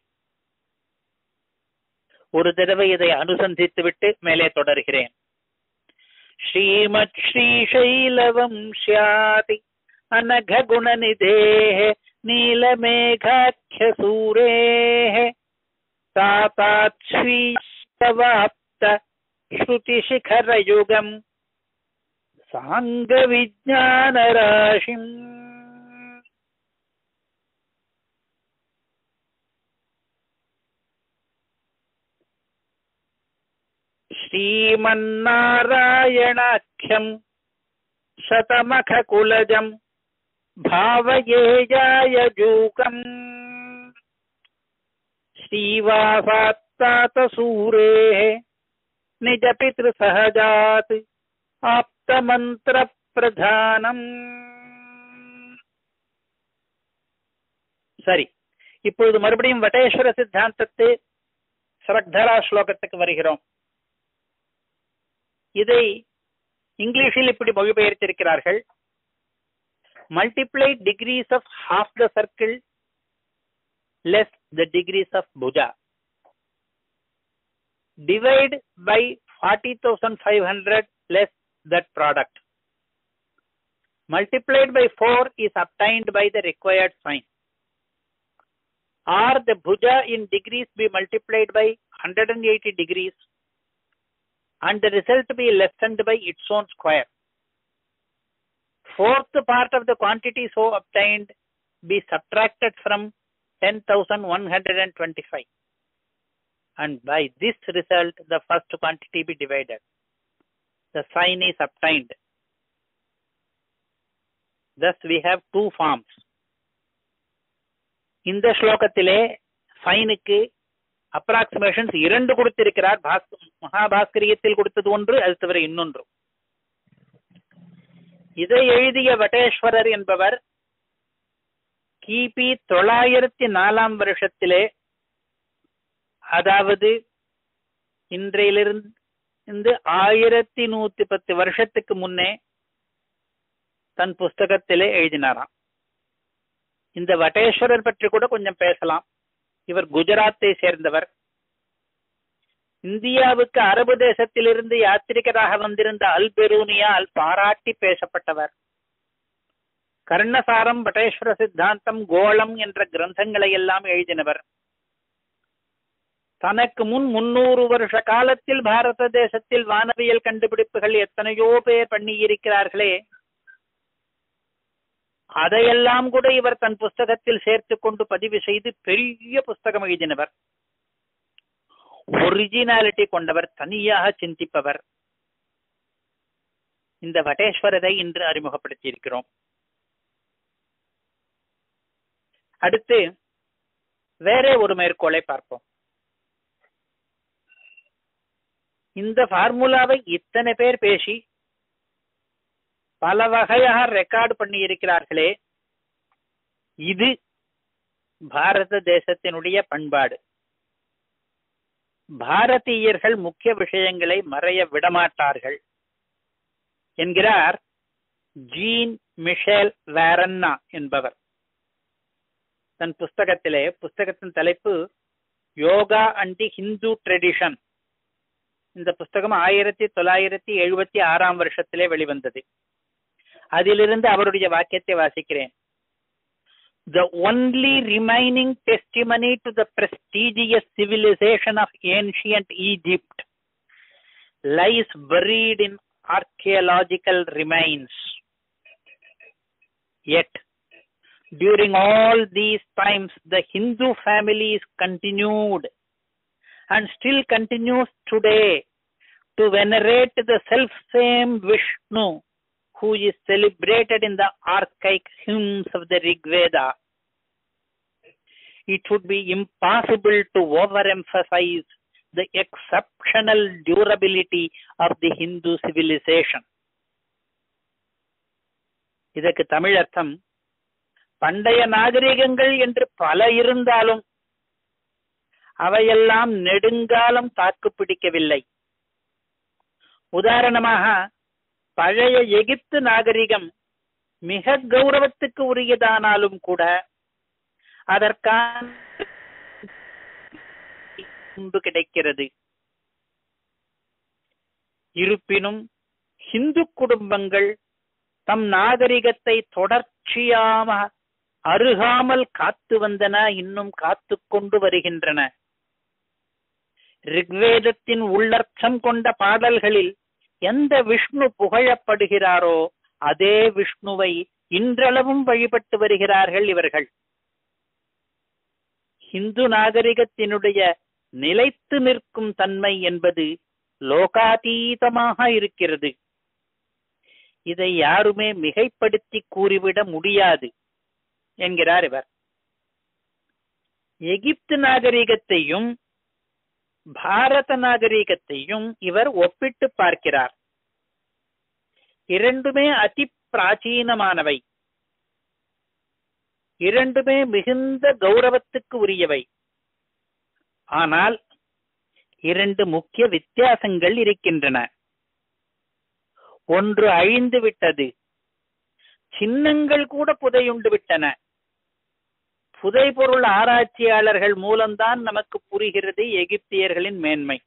ஒரு தடவை இதை அனுசந்தித்து விட்டு மேலே தொடர்கிறேன். ஸ்ரீமத் ஸ்ரீசைலவம்ஸ்யாதி அனக குணநிதேஹ நீலமேகாख्य சூரேஹ தாதாத் ஸ்ரீவாப்த ஸ்ருதிசிகரயுகம் சாங்க விஜ்ஞானராசிம். ஸ்ரீமன்னாராயணாख्यம் சதமககுலஜம் பாவயேயாயஜூகம் ஸ்ரீவாசாத்தாதசூரேஹ நிஜபித்ருசஹஜாத் ஆப்தமந்திர பிரதானம். சரி, இப்பொழுது மறுபடியும் வடேஸ்வர சித்தாந்தத்து ஸ்ரக்தரா ஸ்லோகத்துக்கு வருகிறோம். இதை இங்கிலீஷில் இப்படி மொழிபெயர்த்திருக்கிறார்கள். multiply degrees of half the circle less the degrees of bhuja. Divide by 40,500 less that product. Multiplied by 4 is obtained by the required sign. Or the bhuja in degrees be multiplied by 180 degrees and the result be lessened by its own square. Fourth part of the quantity so obtained be subtracted from 10,125, and by this result the first quantity be divided. The sign is obtained. Thus we have two forms. இந்த ஸ்லோகத்திலே சைனுக்கு approximations 2 கொடுத்திருக்கிறார். மகாபாஸ்கரியத்தில் கொடுத்தது ஒன்று, அது தவிர இன்னொன்று. இதை எழுதிய வடேஸ்வரர் என்பவர் கிபி 904 வருஷத்திலே, அதாவது இன்றையிலிருந்து 1110 வருஷத்துக்கு முன்னே தன் புஸ்தகத்திலே எழுதினாராம். இந்த வடேஸ்வரர் பற்றி கூட கொஞ்சம் பேசலாம். இவர் குஜராத்தை சேர்ந்தவர். இந்தியாவுக்கு அரபு தேசத்திலிருந்து யாத்திரிகராக வந்திருந்த அல்பெரூனியால் பாராட்டி பேசப்பட்டவர். கர்ணசாரம், வடேஸ்வர சித்தாந்தம், கோளம் என்ற கிரந்தங்களை எல்லாம் எழுதினவர். தனக்கு முன் 300 வருஷ காலத்தில் பாரத தேசத்தில் வானவியல் கண்டுபிடிப்புகள் எத்தனையோ பேர் பண்ணியிருக்கிறார்களே, அதையெல்லாம் கூட இவர் தன் புஸ்தகத்தில் சேர்த்துக் கொண்டு பதிவு செய்து பெரிய புஸ்தகம் எழுதினவர். ஒரிஜினாலிட்டி கொண்டவர், தனியாக சிந்திப்பவர். இந்த வடேஸ்வரரை இன்று அறிமுகப்படுத்தி இருக்கிறோம். அடுத்து வேற ஒரு மேற்கோளை பார்ப்போம். இந்த ஃபார்முலாவை இத்தனை பேர் பேசி பல வகையாக ரெக்கார்டு பண்ணி இருக்கிறார்களே, இது பாரத தேசத்தினுடைய பண்பாடு. பாரதீயர்கள் முக்கிய விஷயங்களை மறைய விடமாட்டார்கள் என்கிறார் ஜீன் மிஷேல் வேரன்னா என்பவர் தன் புஸ்தகத்திலே. புஸ்தகத்தின் தலைப்பு Yoga and the Hindu tradition. இந்த புஸ்தகம் 1976 வருஷத்திலே வெளிவந்தது. அதிலிருந்து அவருடைய வாக்கியத்தை வாசிக்கிறேன். The only remaining testimony to the prestigious civilization of ancient Egypt lies buried in archaeological remains. Yet, during all these times, the Hindu families continued and still continues today to venerate the self-same Vishnu who is celebrated in the archaic hymns of the Rig Veda. It would be impossible to overemphasize the exceptional durability of the Hindu civilization. இதற்கு தமிழ் அர்த்தம், பண்டைய நாகரிகங்கள் என்று பல இருந்தாலும் அவையெல்லாம் நெடுங்காலம் தாக்கு பிடிக்கவில்லை. உதாரணமாக, பழைய எகிப்து நாகரிகம் மிக கௌரவத்துக்கு உரியதானாலும் கூட அதற்கான கிடைக்கிறது. இருப்பினும் ஹிந்து குடும்பங்கள் தம் நாகரிகத்தை தொடர்ச்சியாக அருகாமல் காத்து வந்தன, இன்னும் காத்து கொண்டு வருகின்றன. ரிக்வேதத்தின் உள்ளர்த்தம் கொண்ட பாடல்களில் எந்த விஷ்ணு புகழப்படுகிறாரோ அதே விஷ்ணுவை இன்றளவும் வழிபட்டு வருகிறார்கள் இவர்கள். ஹிந்து நாகரிகத்தினுடைய நிலைத்து நிற்கும் தன்மை என்பது லோகாதீதமாக இருக்கிறது. இதை யாருமே மிகைப்படுத்தி கூறிவிட முடியாது என்கிறார் இவர். எகிப்து நாகரிகத்தையும் பாரத நாகரிகத்தையும் இவர் ஒப்பிட்டு பார்க்கிறார். இரண்டுமே அதி பிராச்சீனமானவை. இரண்டுமே மிகுந்த கௌரவத்துக்கு உரியவை. ஆனால் இரண்டு முக்கிய வித்தியாசங்கள் இருக்கின்றன. ஒன்று அழிந்து விட்டது, சின்னங்கள் கூட புதையுண்டு விட்டன. புதைபொருள் ஆராய்ச்சியாளர்கள் மூலம்தான் நமக்கு புரிகிறது எகிப்தியர்களின் மேன்மை.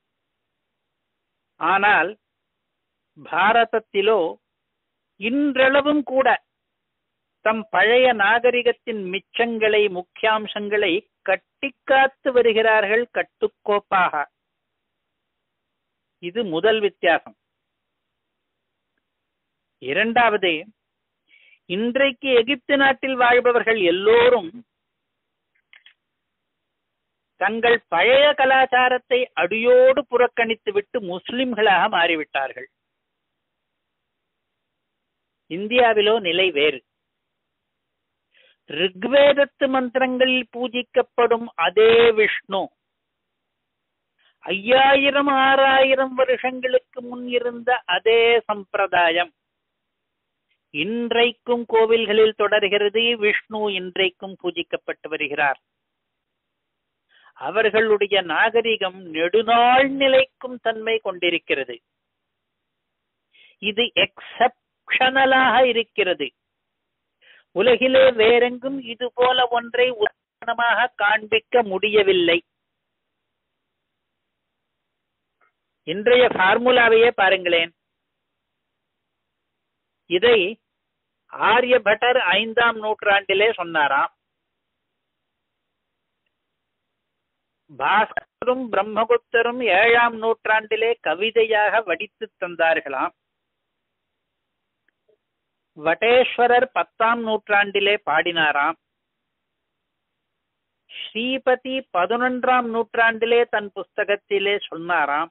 ஆனால் பாரதத்திலோ இன்றளவும் கூட தம் பழைய நாகரிகத்தின் மிச்சங்களை, முக்கியாம்சங்களை கட்டிக்காத்து வருகிறார்கள் கட்டுக்கோப்பாக. இது முதல் வித்தியாசம். இரண்டாவது, இன்றைக்கு எகிப்து நாட்டில் வாழ்பவர்கள் எல்லோரும் தங்கள் பழைய கலாச்சாரத்தை அடியோடு புறக்கணித்து விட்டு முஸ்லிம்களாக மாறிவிட்டார்கள். இந்தியாவிலோ நிலை வேறு. ரிக்வேதத்து மந்திரங்களில் பூஜிக்கப்படும் அதே விஷ்ணு 5000 6000 வருஷங்களுக்கு முன் இருந்த அதே சம்பிரதாயம் இன்றைக்கும் கோவில்களில் தொடர்கிறது. விஷ்ணு இன்றைக்கும் பூஜிக்கப்பட்டு வருகிறார். அவர்களுடைய நாகரிகம் நெடுநாள் நிலைக்கும் தன்மை கொண்டிருக்கிறது. இது எக்ஸப்ஷனலாக இருக்கிறது. உலகிலே வேறெங்கும் இது போல ஒன்றை உதாரணமாக காண்பிக்க முடியவில்லை. இன்றைய ஃபார்முலாவையே பாருங்களேன். இதை ஆரியபட்டர் 5ஆம் நூற்றாண்டிலே சொன்னாராம். பாஸ்கரும் பிரம்மகுப்தரும் 7ஆம் நூற்றாண்டிலே கவிதையாக வடித்து தந்தார்களாம். வடேஸ்வரர் 10ஆம் நூற்றாண்டிலே பாடினாராம். ஸ்ரீபதி 11ஆம் நூற்றாண்டிலே தன் புஸ்தகத்திலே சொன்னாராம்.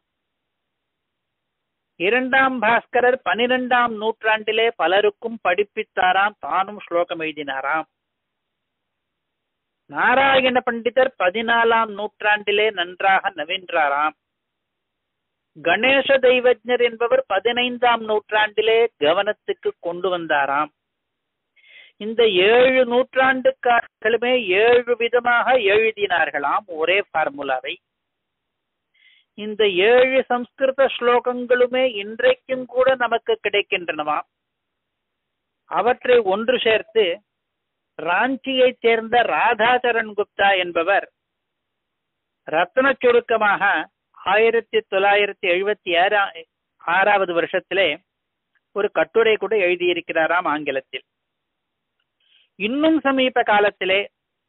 2ஆம் பாஸ்கரர் 12ஆம் நூற்றாண்டிலே பலருக்கும் படிப்பித்தாராம். தானும் ஸ்லோகம் எழுதினாராம். நாராயண பண்டிதர் 14ஆம் நூற்றாண்டிலே நன்றாக நவின்றாராம். கணேச தெய்வஜர் என்பவர் 15ஆம் நூற்றாண்டிலே கவனத்துக்கு கொண்டு வந்தாராம். இந்த 7 நூற்றாண்டுக்காரர்களுமே 7 விதமாக எழுதினார்களாம் ஒரே ஃபார்முலாவை. இந்த 7 சம்ஸ்கிருத ஸ்லோகங்களுமே இன்றைக்கும் கூட நமக்கு கிடைக்கின்றனவா. அவற்றை ஒன்று சேர்த்து ராஞ்சியை சேர்ந்த ராதாச்சரண் குப்தா என்பவர் ரத்ன சுருக்கமாக 1976 வருஷத்திலே ஒரு கட்டுரை கூட எழுதியிருக்கிறாராம் ஆங்கிலத்தில். இன்னும் சமீப காலத்திலே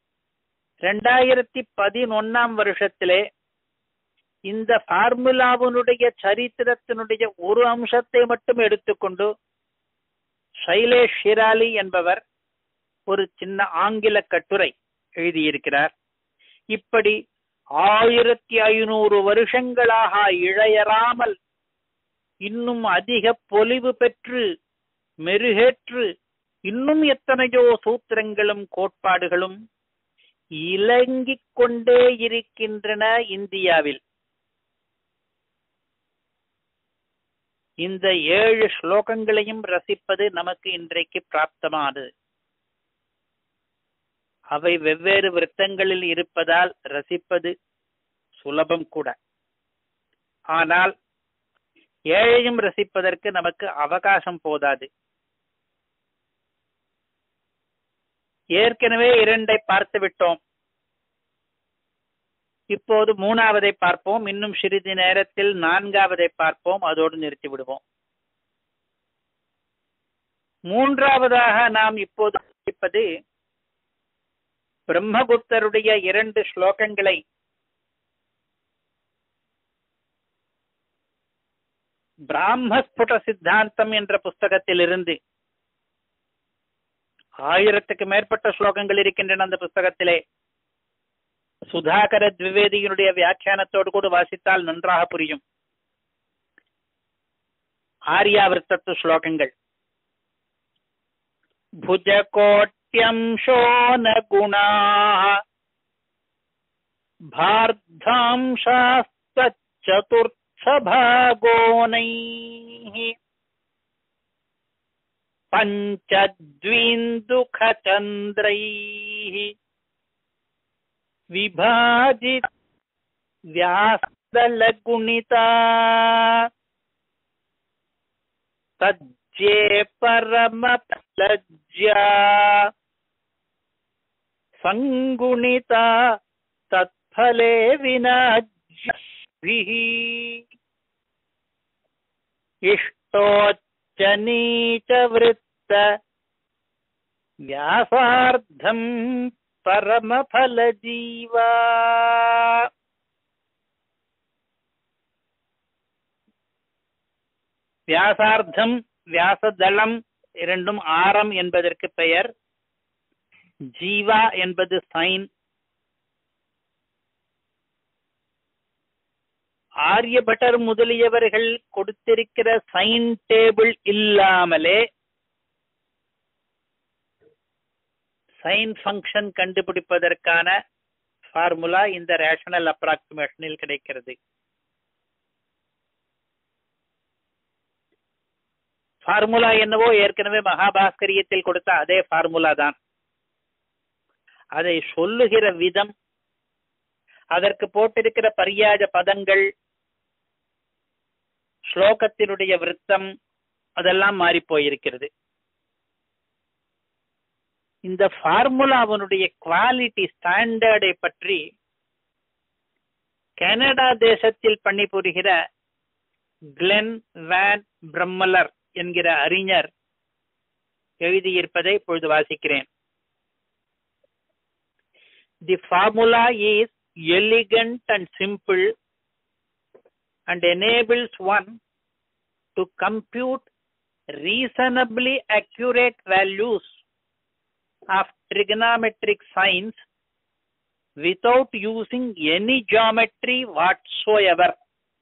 2011ஆம் வருஷத்திலே இந்த ஃபார்முலாவினுடைய சரித்திரத்தினுடைய ஒரு அம்சத்தை மட்டும் எடுத்துக்கொண்டு சைலேஷ் ஷிராலி என்பவர் ஒரு சின்ன ஆங்கில கட்டுரை எழுதியிருக்கிறார். இப்படி 1500 வருஷங்களாக இழையறாமல் இன்னும் அதிக பொலிவு பெற்று மெருகேற்று இன்னும் எத்தனையோ சூத்திரங்களும் கோட்பாடுகளும் இலங்கிக் கொண்டே இருக்கின்றன இந்தியாவில். இந்த 7 ஸ்லோகங்களையும் ரசிப்பது நமக்கு இன்றைக்கு பிராப்தமானது. அவை வெவ்வேறு விருத்தங்களில் இருப்பதால் ரசிப்பது சுலபம் கூட. ஆனால் 7ஐயும் ரசிப்பதற்கு நமக்கு அவகாசம் போதாது. ஏற்கனவே 2ஐ பார்த்து விட்டோம். இப்போது 3ஆவதை பார்ப்போம். இன்னும் சிறிது நேரத்தில் 4ஆவதை பார்ப்போம். அதோடு நிறுத்தி விடுவோம். 3ஆவதாக நாம் இப்போது படிப்பது பிரம்மகுப்தருடைய 2 ஸ்லோகங்களை பிராமஸ்புட சித்தாந்தம் என்ற புஸ்தகத்திலிருந்து 1000க்கு மேற்பட்ட ஸ்லோகங்கள் இருக்கின்றன அந்த புஸ்தகத்திலே. சுதாகர திவிவேதியினுடைய வியாக்கியானத்தோடு கூட வாசித்தால் நன்றாக புரியும். ஆர்யாவிருத்தத்து ஸ்லோகங்கள். புஜகோட்யம்சோ ந குணாः பார்த்தாம்சாஸ்தச்சதுர்த்தபாகோனைः பஞ்சத்வீந்துகச்சந்திரைः விபாஜித் व्यासदलगुणिता तज्जे परमफलज्या संगुणिता तत्फले विनाज्यभिः इष्टोच्च नीच वृत्त व्यासार्थं परमफलजीवा வியாசார்த்தம் வியாசதளம் இரண்டும் ஆரம் என்பதற்கு பெயர். ஜீவா என்பது சைன். ஆரியபட்டர் முதலியவர்கள் கொடுத்திருக்கிற சைன் டேபிள் இல்லாமலே சைன் ஃபங்க்ஷன் கண்டுபிடிப்பதற்கான ஃபார்முலா இந்த ரேஷனல் அப்ராக்சிமேஷனில் கிடைக்கிறது. ஃபார்முலா என்னவோ ஏற்கனவே மகாபாஸ்கரியத்தில் கொடுத்த அதே ஃபார்முலா தான். அதை சொல்லுகிற விதம், அதற்கு போட்டிருக்கிற பரியாஜ பதங்கள், ஸ்லோகத்தினுடைய விருத்தம் அதெல்லாம் மாறி போயிருக்கிறது. இந்த ஃபார்முலாவினுடைய குவாலிட்டி ஸ்டாண்டர்டை பற்றி கனடா தேசத்தில் பணிபுரிகிற கிளென் வேன் பிரம்மலர் என்கிற அறிஞர் எழுதியிருப்பதை இப்பொழுது வாசிக்கிறேன். The formula is elegant and simple and enables one to compute reasonably accurate values of trigonometric signs without using any geometry whatsoever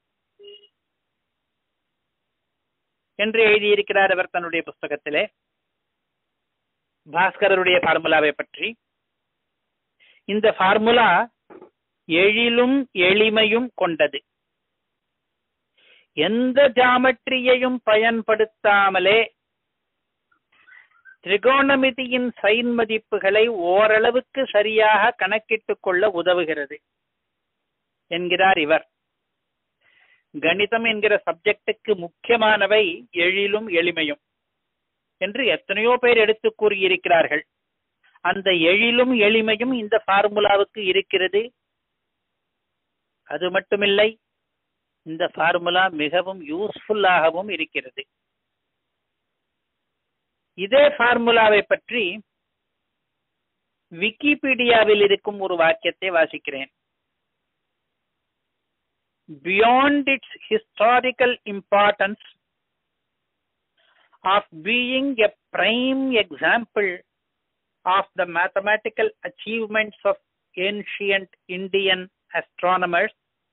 என்று எழுதியிருக்கிறார் அவர் தன்னுடைய புஸ்தகத்திலே பாஸ்கரருடைய ஃபார்முலாவை பற்றி. இந்த ஃபார்முலா எழிலும் எளிமையும் கொண்டது. எந்த ஜாமெட்ரியையும் பயன்படுத்தாமலே திரிகோணமிதியின் சைன் மதிப்புகளை ஓரளவுக்கு சரியாக கணக்கிட்டுக் கொள்ள உதவுகிறது என்கிறார் இவர். கணிதம் என்கிற சப்ஜெக்டுக்கு முக்கியமானவை எழிலும் எளிமையும் என்று எத்தனையோ பேர் எடுத்து கூறியிருக்கிறார்கள். அந்த எழிலும் எளிமையும் இந்த ஃபார்முலாவுக்கு இருக்கிறது. அது மட்டுமில்லை, இந்த ஃபார்முலா மிகவும் யூஸ்ஃபுல்லாகவும் இருக்கிறது. இதே ஃபார்முலாவை பற்றி விக்கிபீடியாவில் இருக்கும் ஒரு வாக்கியத்தை வாசிக்கிறேன். Beyond its historical importance of being a prime example of the mathematical achievements of ancient Indian astronomers,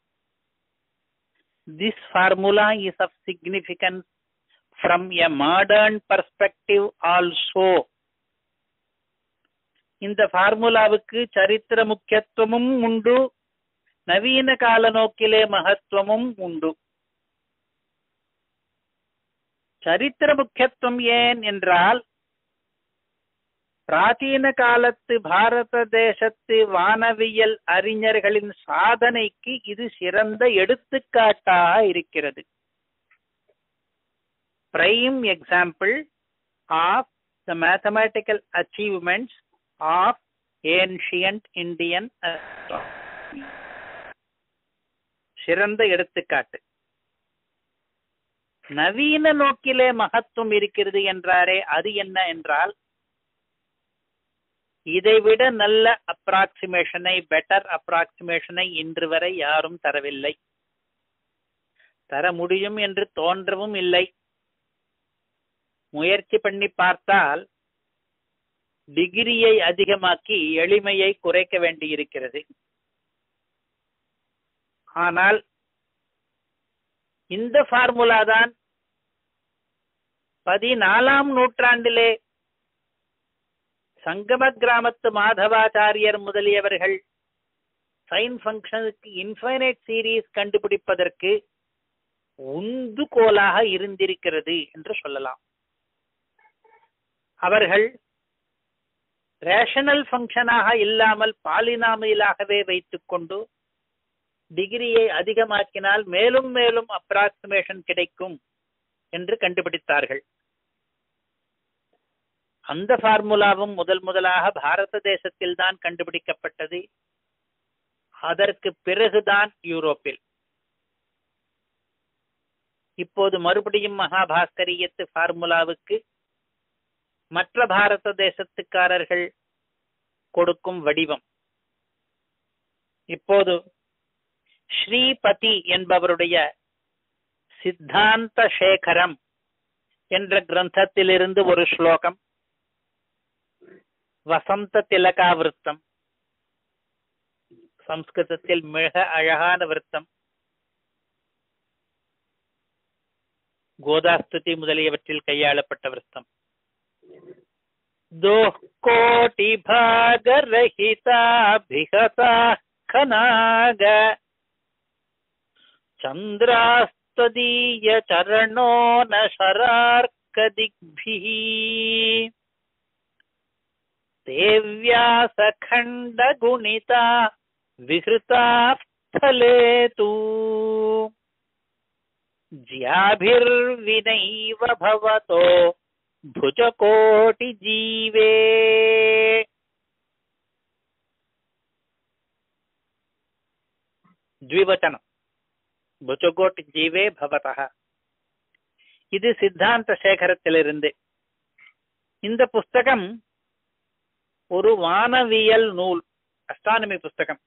this formula is of significance from a modern perspective also. இந்த ஃபார்முலாவுக்கு சரித்திர முக்கியத்துவமும் உண்டு, நவீன கால நோக்கிலே மகத்துவமும் உண்டு. சரித்திர முக்கியத்துவம் ஏன் என்றால், பிராச்சீன காலத்து பாரத தேசத்து வானவியல் அறிஞர்களின் சாதனைக்கு இது சிறந்த எடுத்துக்காட்டாக இருக்கிறது. Prime example of the mathematical achievements of ancient Indian astronomy. சிறந்த எடுத்துக்காட்டு. நவீன நோக்கிலே மகத்துவம் இருக்கிறது என்றாரே, அது என்ன என்றால், இதைவிட நல்ல அப்ராக்சிமேஷனை, பெட்டர் அப்ராக்சிமேஷனை இன்று வரை யாரும் தரவில்லை. தர முடியும் என்று தோன்றவும் இல்லை. முயற்சி பண்ணி பார்த்தால் டிகிரியை அதிகமாக்கி எளிமையை குறைக்க வேண்டியிருக்கிறது. ஆனால் இந்த ஃபார்முலா தான் 14ஆம் நூற்றாண்டிலே சங்கம கிராமத்து மாதவாச்சாரியர் முதலியவர்கள் சைன் ஃபங்க்ஷனுக்கு இன்ஃபைனைட் சீரீஸ் கண்டுபிடிப்பதற்கு உந்துகோலாக இருந்திருக்கிறது என்று சொல்லலாம். அவர்கள் ரேஷனல் ஃபங்க்ஷனாக இல்லாமல் பாலினாமியலாகவே வைத்துக்கொண்டு டிகிரியை அதிகமாக்கினால் மேலும் மேலும் அப்ராக்சிமேஷன் கிடைக்கும் என்று கண்டுபிடித்தார்கள். அந்த ஃபார்முலாவும் முதலாக பாரத தேசத்தில் தான் கண்டுபிடிக்கப்பட்டது. அதற்கு பிறகுதான் யூரோப்பில். இப்போது மறுபடியும் மகாபாஸ்கரியத்து ஃபார்முலாவுக்கு மற்ற பாரத தேசத்துக்காரர்கள் கொடுக்கும் வடிவம். இப்போது ஸ்ரீபதி என்பவருடைய சித்தாந்த சேகரம் என்ற கிரந்தத்திலிருந்து ஒரு ஸ்லோகம், வசந்த திலகா விருத்தம், சம்ஸ்கிருதத்தில் மிக அழகான விருத்தம், கோதாஸ்துதி முதலியவற்றில் கையாளப்பட்ட விருத்தம். दोः कोटि भागरहिता भिहता खनाग चंद्रास्तदीय चरणो न शरार्क दिग्भिः देव्यास खंड गुणिता विहृता फलेतु ज्याभिर्विनैव भवतो भुजकोटि जीवे. द्विवचனம் भुजकोटि जीवे भवतः. இது சித்தாந்த சேகரத்திலிருந்து. இந்த புஸ்தகம் ஒரு வானவியல் நூல், அஸ்ட்ரானமி புஸ்தகம்.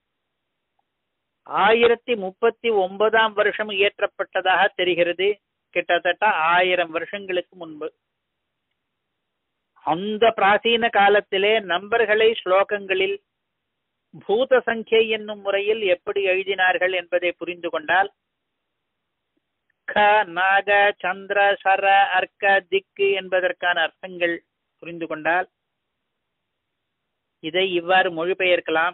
1039 வருஷம் இயற்றப்பட்டதாக தெரிகிறது. கிட்டத்தட்ட 1000 வருஷங்களுக்கு முன்பு. அந்த பிராசீன காலத்திலே நம்பர்களை ஸ்லோகங்களில் பூத சங்கியை என்னும் முறையில் எப்படி எழுதினார்கள் என்பதை புரிந்து கொண்டால், க, நாக, சந்திர, சர, அர்க்க, திக்கு என்பதற்கான அர்த்தங்கள் புரிந்து கொண்டால் இதை இவ்வாறு மொழிபெயர்க்கலாம்.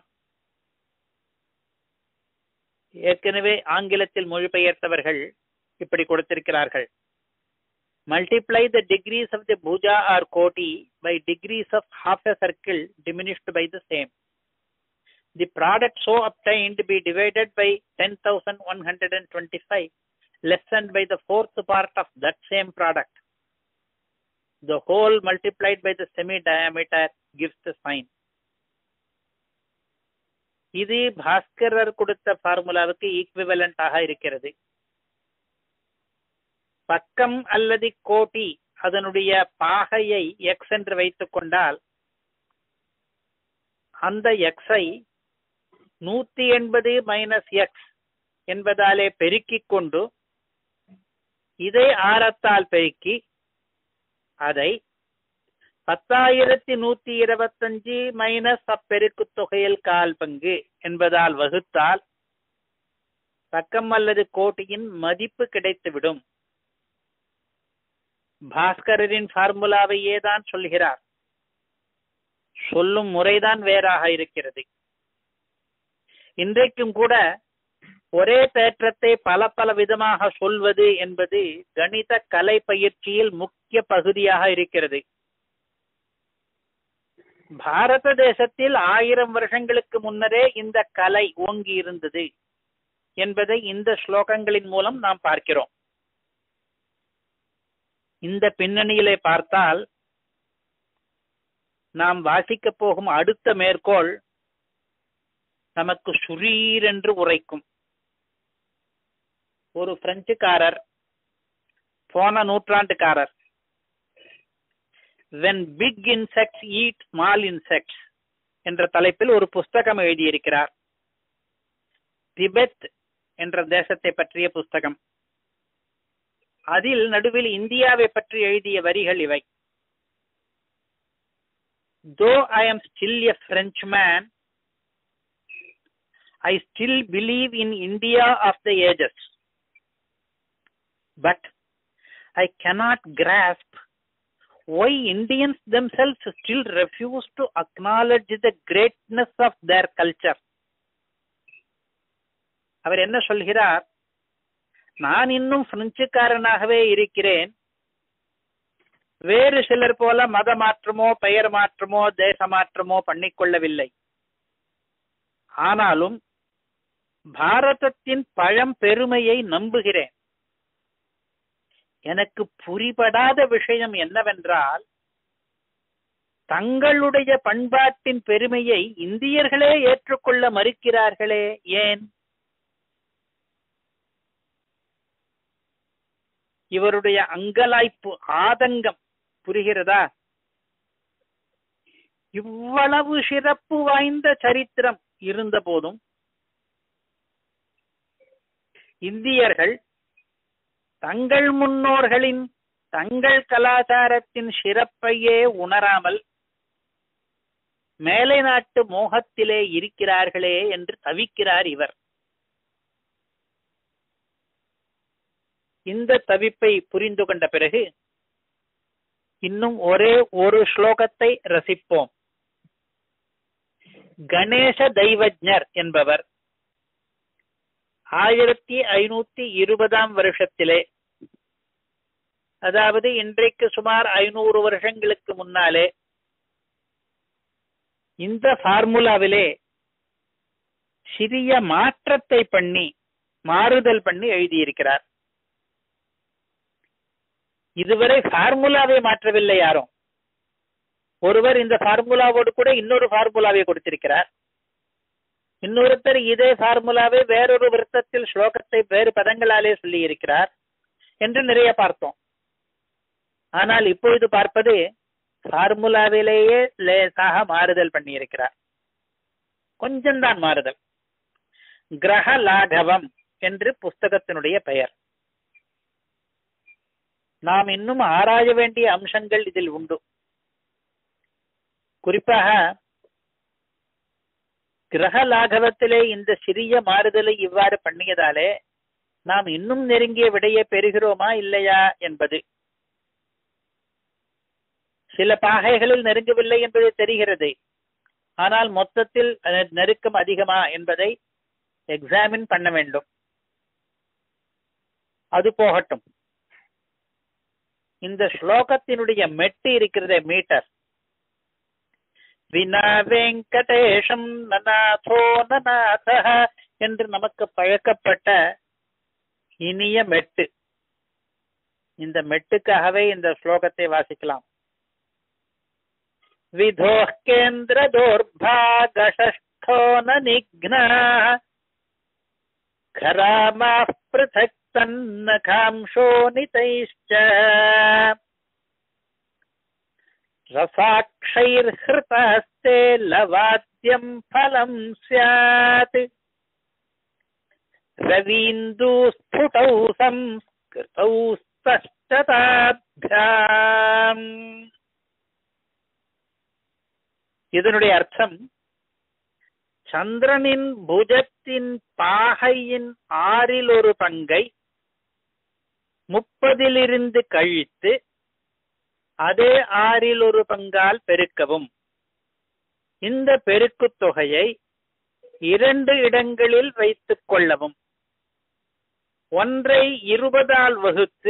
ஏற்கனவே ஆங்கிலத்தில் மொழிபெயர்த்தவர்கள் இப்படி கொடுத்திருக்கிறார்கள். Multiply the degrees of the bhuja or koti by degrees of half a circle diminished by the same. The product so obtained be divided by 10,125 lessened by the fourth part of that same product. The whole multiplied by the semi-diameter gives the sign. இது பாஸ்கரர் கொடுத்த ஃபார்முலாவுக்கு ஈக்விவலண்டாக இருக்கிறது. பக்கம் அல்லது கோட்டி அதனுடைய பாகையை X என்று வைத்துக் கொண்டால் அந்த எக்ஸை 180 மைனஸ் எக்ஸ் என்பதாலே பெருக்கிக் கொண்டு இதை ஆரத்தால் பெருக்கி அதை 10,125 மைனஸ் அப்பெருக்கு தொகையில் 1/4 பங்கு என்பதால் வகுத்தால் பக்கம் அல்லது கோட்டியின் மதிப்பு கிடைத்துவிடும். பாஸ்கரின் ஃபார்முலாவையே தான் சொல்கிறார். சொல்லும் முறைதான் வேறாக இருக்கிறது. இன்றைக்கும் கூட ஒரே தேற்றத்தை பல பல விதமாக சொல்வது என்பது கணித கலை பயிற்சியில் முக்கிய பகுதியாக இருக்கிறது. பாரத தேசத்தில் 1000 வருஷங்களுக்கு முன்னரே இந்த கலை ஓங்கி இருந்தது என்பதை இந்த ஸ்லோகங்களின் மூலம் நாம் பார்க்கிறோம். இந்த பின்னணியிலே பார்த்தால் நாம் வாசிக்க போகும் அடுத்த மேற்கோள் நமக்கு சுரீர் என்று உரைக்கும். ஒரு பிரெஞ்சுக்காரர், போன நூற்றாண்டுக்காரர், when big insects eat small insects என்ற தலைப்பில் ஒரு புஸ்தகம் எழுதியிருக்கிறார். திபெத் என்ற தேசத்தை பற்றிய புஸ்தகம். அதில் நடுவில் இந்தியாவை பற்றி எழுதிய வரிகள் இவை. Though I am still a Frenchman, I still believe in India of the ages. But I cannot grasp why Indians themselves still refuse to acknowledge the greatness of their culture. அவர் என்ன சொல்கிறார்? நான் இன்னும் பிரெஞ்சுக்காரனாகவே இருக்கிறேன். வேறு சிலர் போல மத மாற்றமோ பெயர் மாற்றமோ தேச மாற்றமோ பண்ணிக்கொள்ளவில்லை. ஆனாலும் பாரதத்தின் பழம் பெருமையை நம்புகிறேன். எனக்கு புரிபடாத விஷயம் என்னவென்றால், தங்களுடைய பண்பாட்டின் பெருமையை இந்தியர்களே ஏற்றுக்கொள்ள மறுக்கிறார்களே, ஏன்? இவருடைய அங்கலாய்ப்பு, ஆதங்கம் புரிகிறதா? இவ்வளவு சிறப்பு வாய்ந்த சரித்திரம் இருந்த போதும் இந்தியர்கள் தங்கள் முன்னோர்களின் தங்கள் கலாச்சாரத்தின் சிறப்பையே உணராமல் மேலை நாட்டு மோகத்திலே இருக்கிறார்களே என்று தவிக்கிறார் இவர். இந்த தவிப்பை புரிந்து கொண்ட பிறகு இன்னும் ஒரே ஒரு ஸ்லோகத்தை ரசிப்போம். கணேச தெய்வஜர் என்பவர் 1520 வருஷத்திலே, அதாவது இன்றைக்கு சுமார் 500 வருஷங்களுக்கு முன்னாலே, இந்த ஃபார்முலாவிலே சிறிய மாற்றத்தை பண்ணி மாறுதல் பண்ணி எழுதியிருக்கிறார். இதுவரை ஃபார்முலாவை மாற்றவில்லை யாரும். ஒருவர் இந்த ஃபார்முலாவோடு கூட இன்னொரு ஃபார்முலாவை கொடுத்திருக்கிறார். இன்னொருத்தர் இதே ஃபார்முலாவை வேறொரு விருத்தத்தில் ஸ்லோகத்தை வேறு பதங்களாலே சொல்லி இருக்கிறார் என்று நிறைய பார்த்தோம். ஆனால் இப்பொழுது பார்ப்பது ஃபார்முலாவிலேயே லேசாக மாறுதல் பண்ணி இருக்கிறார். கொஞ்சம்தான் மாறுதல். கிரக லாகவம் என்று புஸ்தகத்தினுடைய பெயர். நாம் இன்னும் ஆராய வேண்டிய அம்சங்கள் இதில் உண்டு. குறிப்பாக கிரக லாகவத்திலே இந்த சிறிய மாறுதலை இவ்வாறு பண்ணியதாலே நாம் இன்னும் நெருங்கிய விடையை பெறுகிறோமா இல்லையா என்பது. சில பாகைகளில் நெருங்கவில்லை என்பது தெரிகிறது. ஆனால் மொத்தத்தில் நெருக்கம் அதிகமா என்பதை எக்ஸாமின் பண்ண வேண்டும். அது போகட்டும். இந்த ஸ்லோகத்தினுடைய மெட்டு இருக்கிறதே, மீட்டர், வினா வெங்கடேஷம் நநாதோ நநாத என்று நமக்கு பழக்கப்பட்ட இனிய மெட்டு. இந்த மெட்டுக்காகவே இந்த ஸ்லோகத்தை வாசிக்கலாம். விதோ கேந்திர தோர்பாகஷ்டோ நிக்னா கராமா ப்ருதக் தன்னகாம்சோ நிதைஷ்ச ரசாக்ஷைர்ஹ்ருதஸ்தே லவாத்யம் ஃபலம் ஸ்யாத் ரவீந்து ஸ்புடௌ சம்ஸ்கிருதௌ ஸ்பஷ்டதாப்யாம். இதனுடைய அர்த்தம், சந்திரனின் புஜத்தின் பாகையின் 1/6 பங்கை 30 கழித்து அதே 1/6 பங்கால் பெருக்கவும். இந்த பெருக்கு தொகையை 2 இடங்களில் வைத்துக் கொள்ளவும். ஒன்றை 20 வகுத்து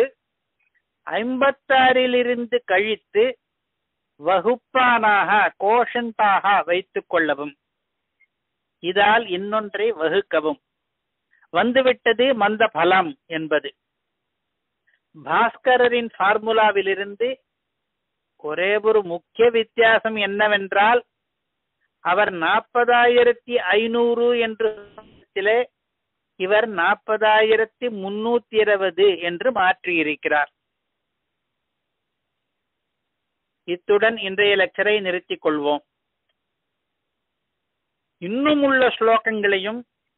56 கழித்து வகுப்பானாக கோஷன்டாக வைத்துக் கொள்ளவும். இதால் இன்னொன்றை வகுக்கவும். வந்துவிட்டது மந்த பலம் என்பது. பாஸ்கரின் ஃபார்முலாவிலிருந்து ஒரே ஒரு முக்கிய வித்தியாசம் என்னவென்றால், அவர் 40,500 என்று இவர் 40,320 என்று மாற்றியிருக்கிறார். இத்துடன் இன்றைய லெக்சரை நிறுத்திக் கொள்வோம். இன்னும் உள்ள ஸ்லோகங்களையும்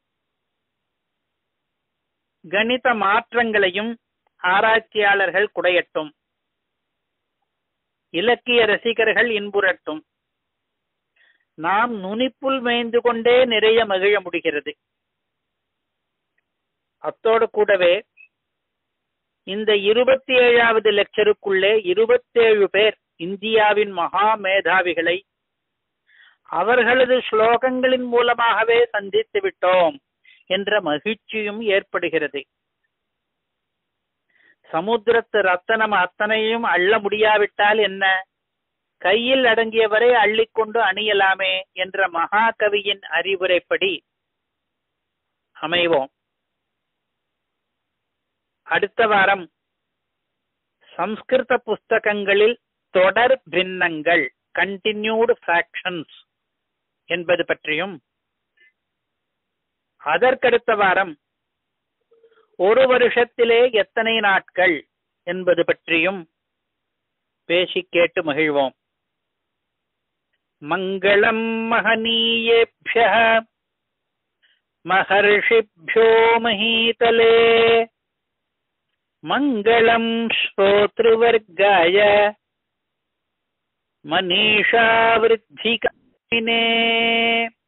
கணித மாற்றங்களையும் ஆராய்ச்சியாளர்கள் குடையட்டும். இலக்கிய ரசிகர்கள் இன்புறட்டும். நாம் நுனிப்புல் மேய்ந்து கொண்டே நிறைய மகிழ முடிகிறது. அத்தோடு கூடவே இந்த 27வது லெக்சருக்குள்ளே 27 பேர் இந்தியாவின் மகா மேதாவிகளை அவர்களது ஸ்லோகங்களின் மூலமாகவே சந்தித்து விட்டோம் என்ற மகிழ்ச்சியும் ஏற்படுகிறது. சமுத்திரத்து ரத்தனம் அத்தனையும் அள்ள முடியாவிட்டால் என்ன, கையில் அடங்கியவரை அள்ளிக்கொண்டு அணியலாமே என்ற மகாகவியின் அறிவுரைப்படி அமைவோம். அடுத்த வாரம் சம்ஸ்கிருத புஸ்தகங்களில் தொடர் பின்னங்கள், கண்டினியூடு ஃபிராக்ஷன்ஸ் என்பது பற்றியும், அதற்கடுத்த வாரம் ஒரு வருஷத்திலே எத்தனை நாட்கள் என்பது பற்றியும் பேசி கேட்டு மகிழ்வோம். மங்களம் மகனீயேப்யः மஹர்ஷிப்யோ மஹீதலே மங்களம் ஸ்ரோத்ருவர்காய மனிஷா விருத்திகாமினே.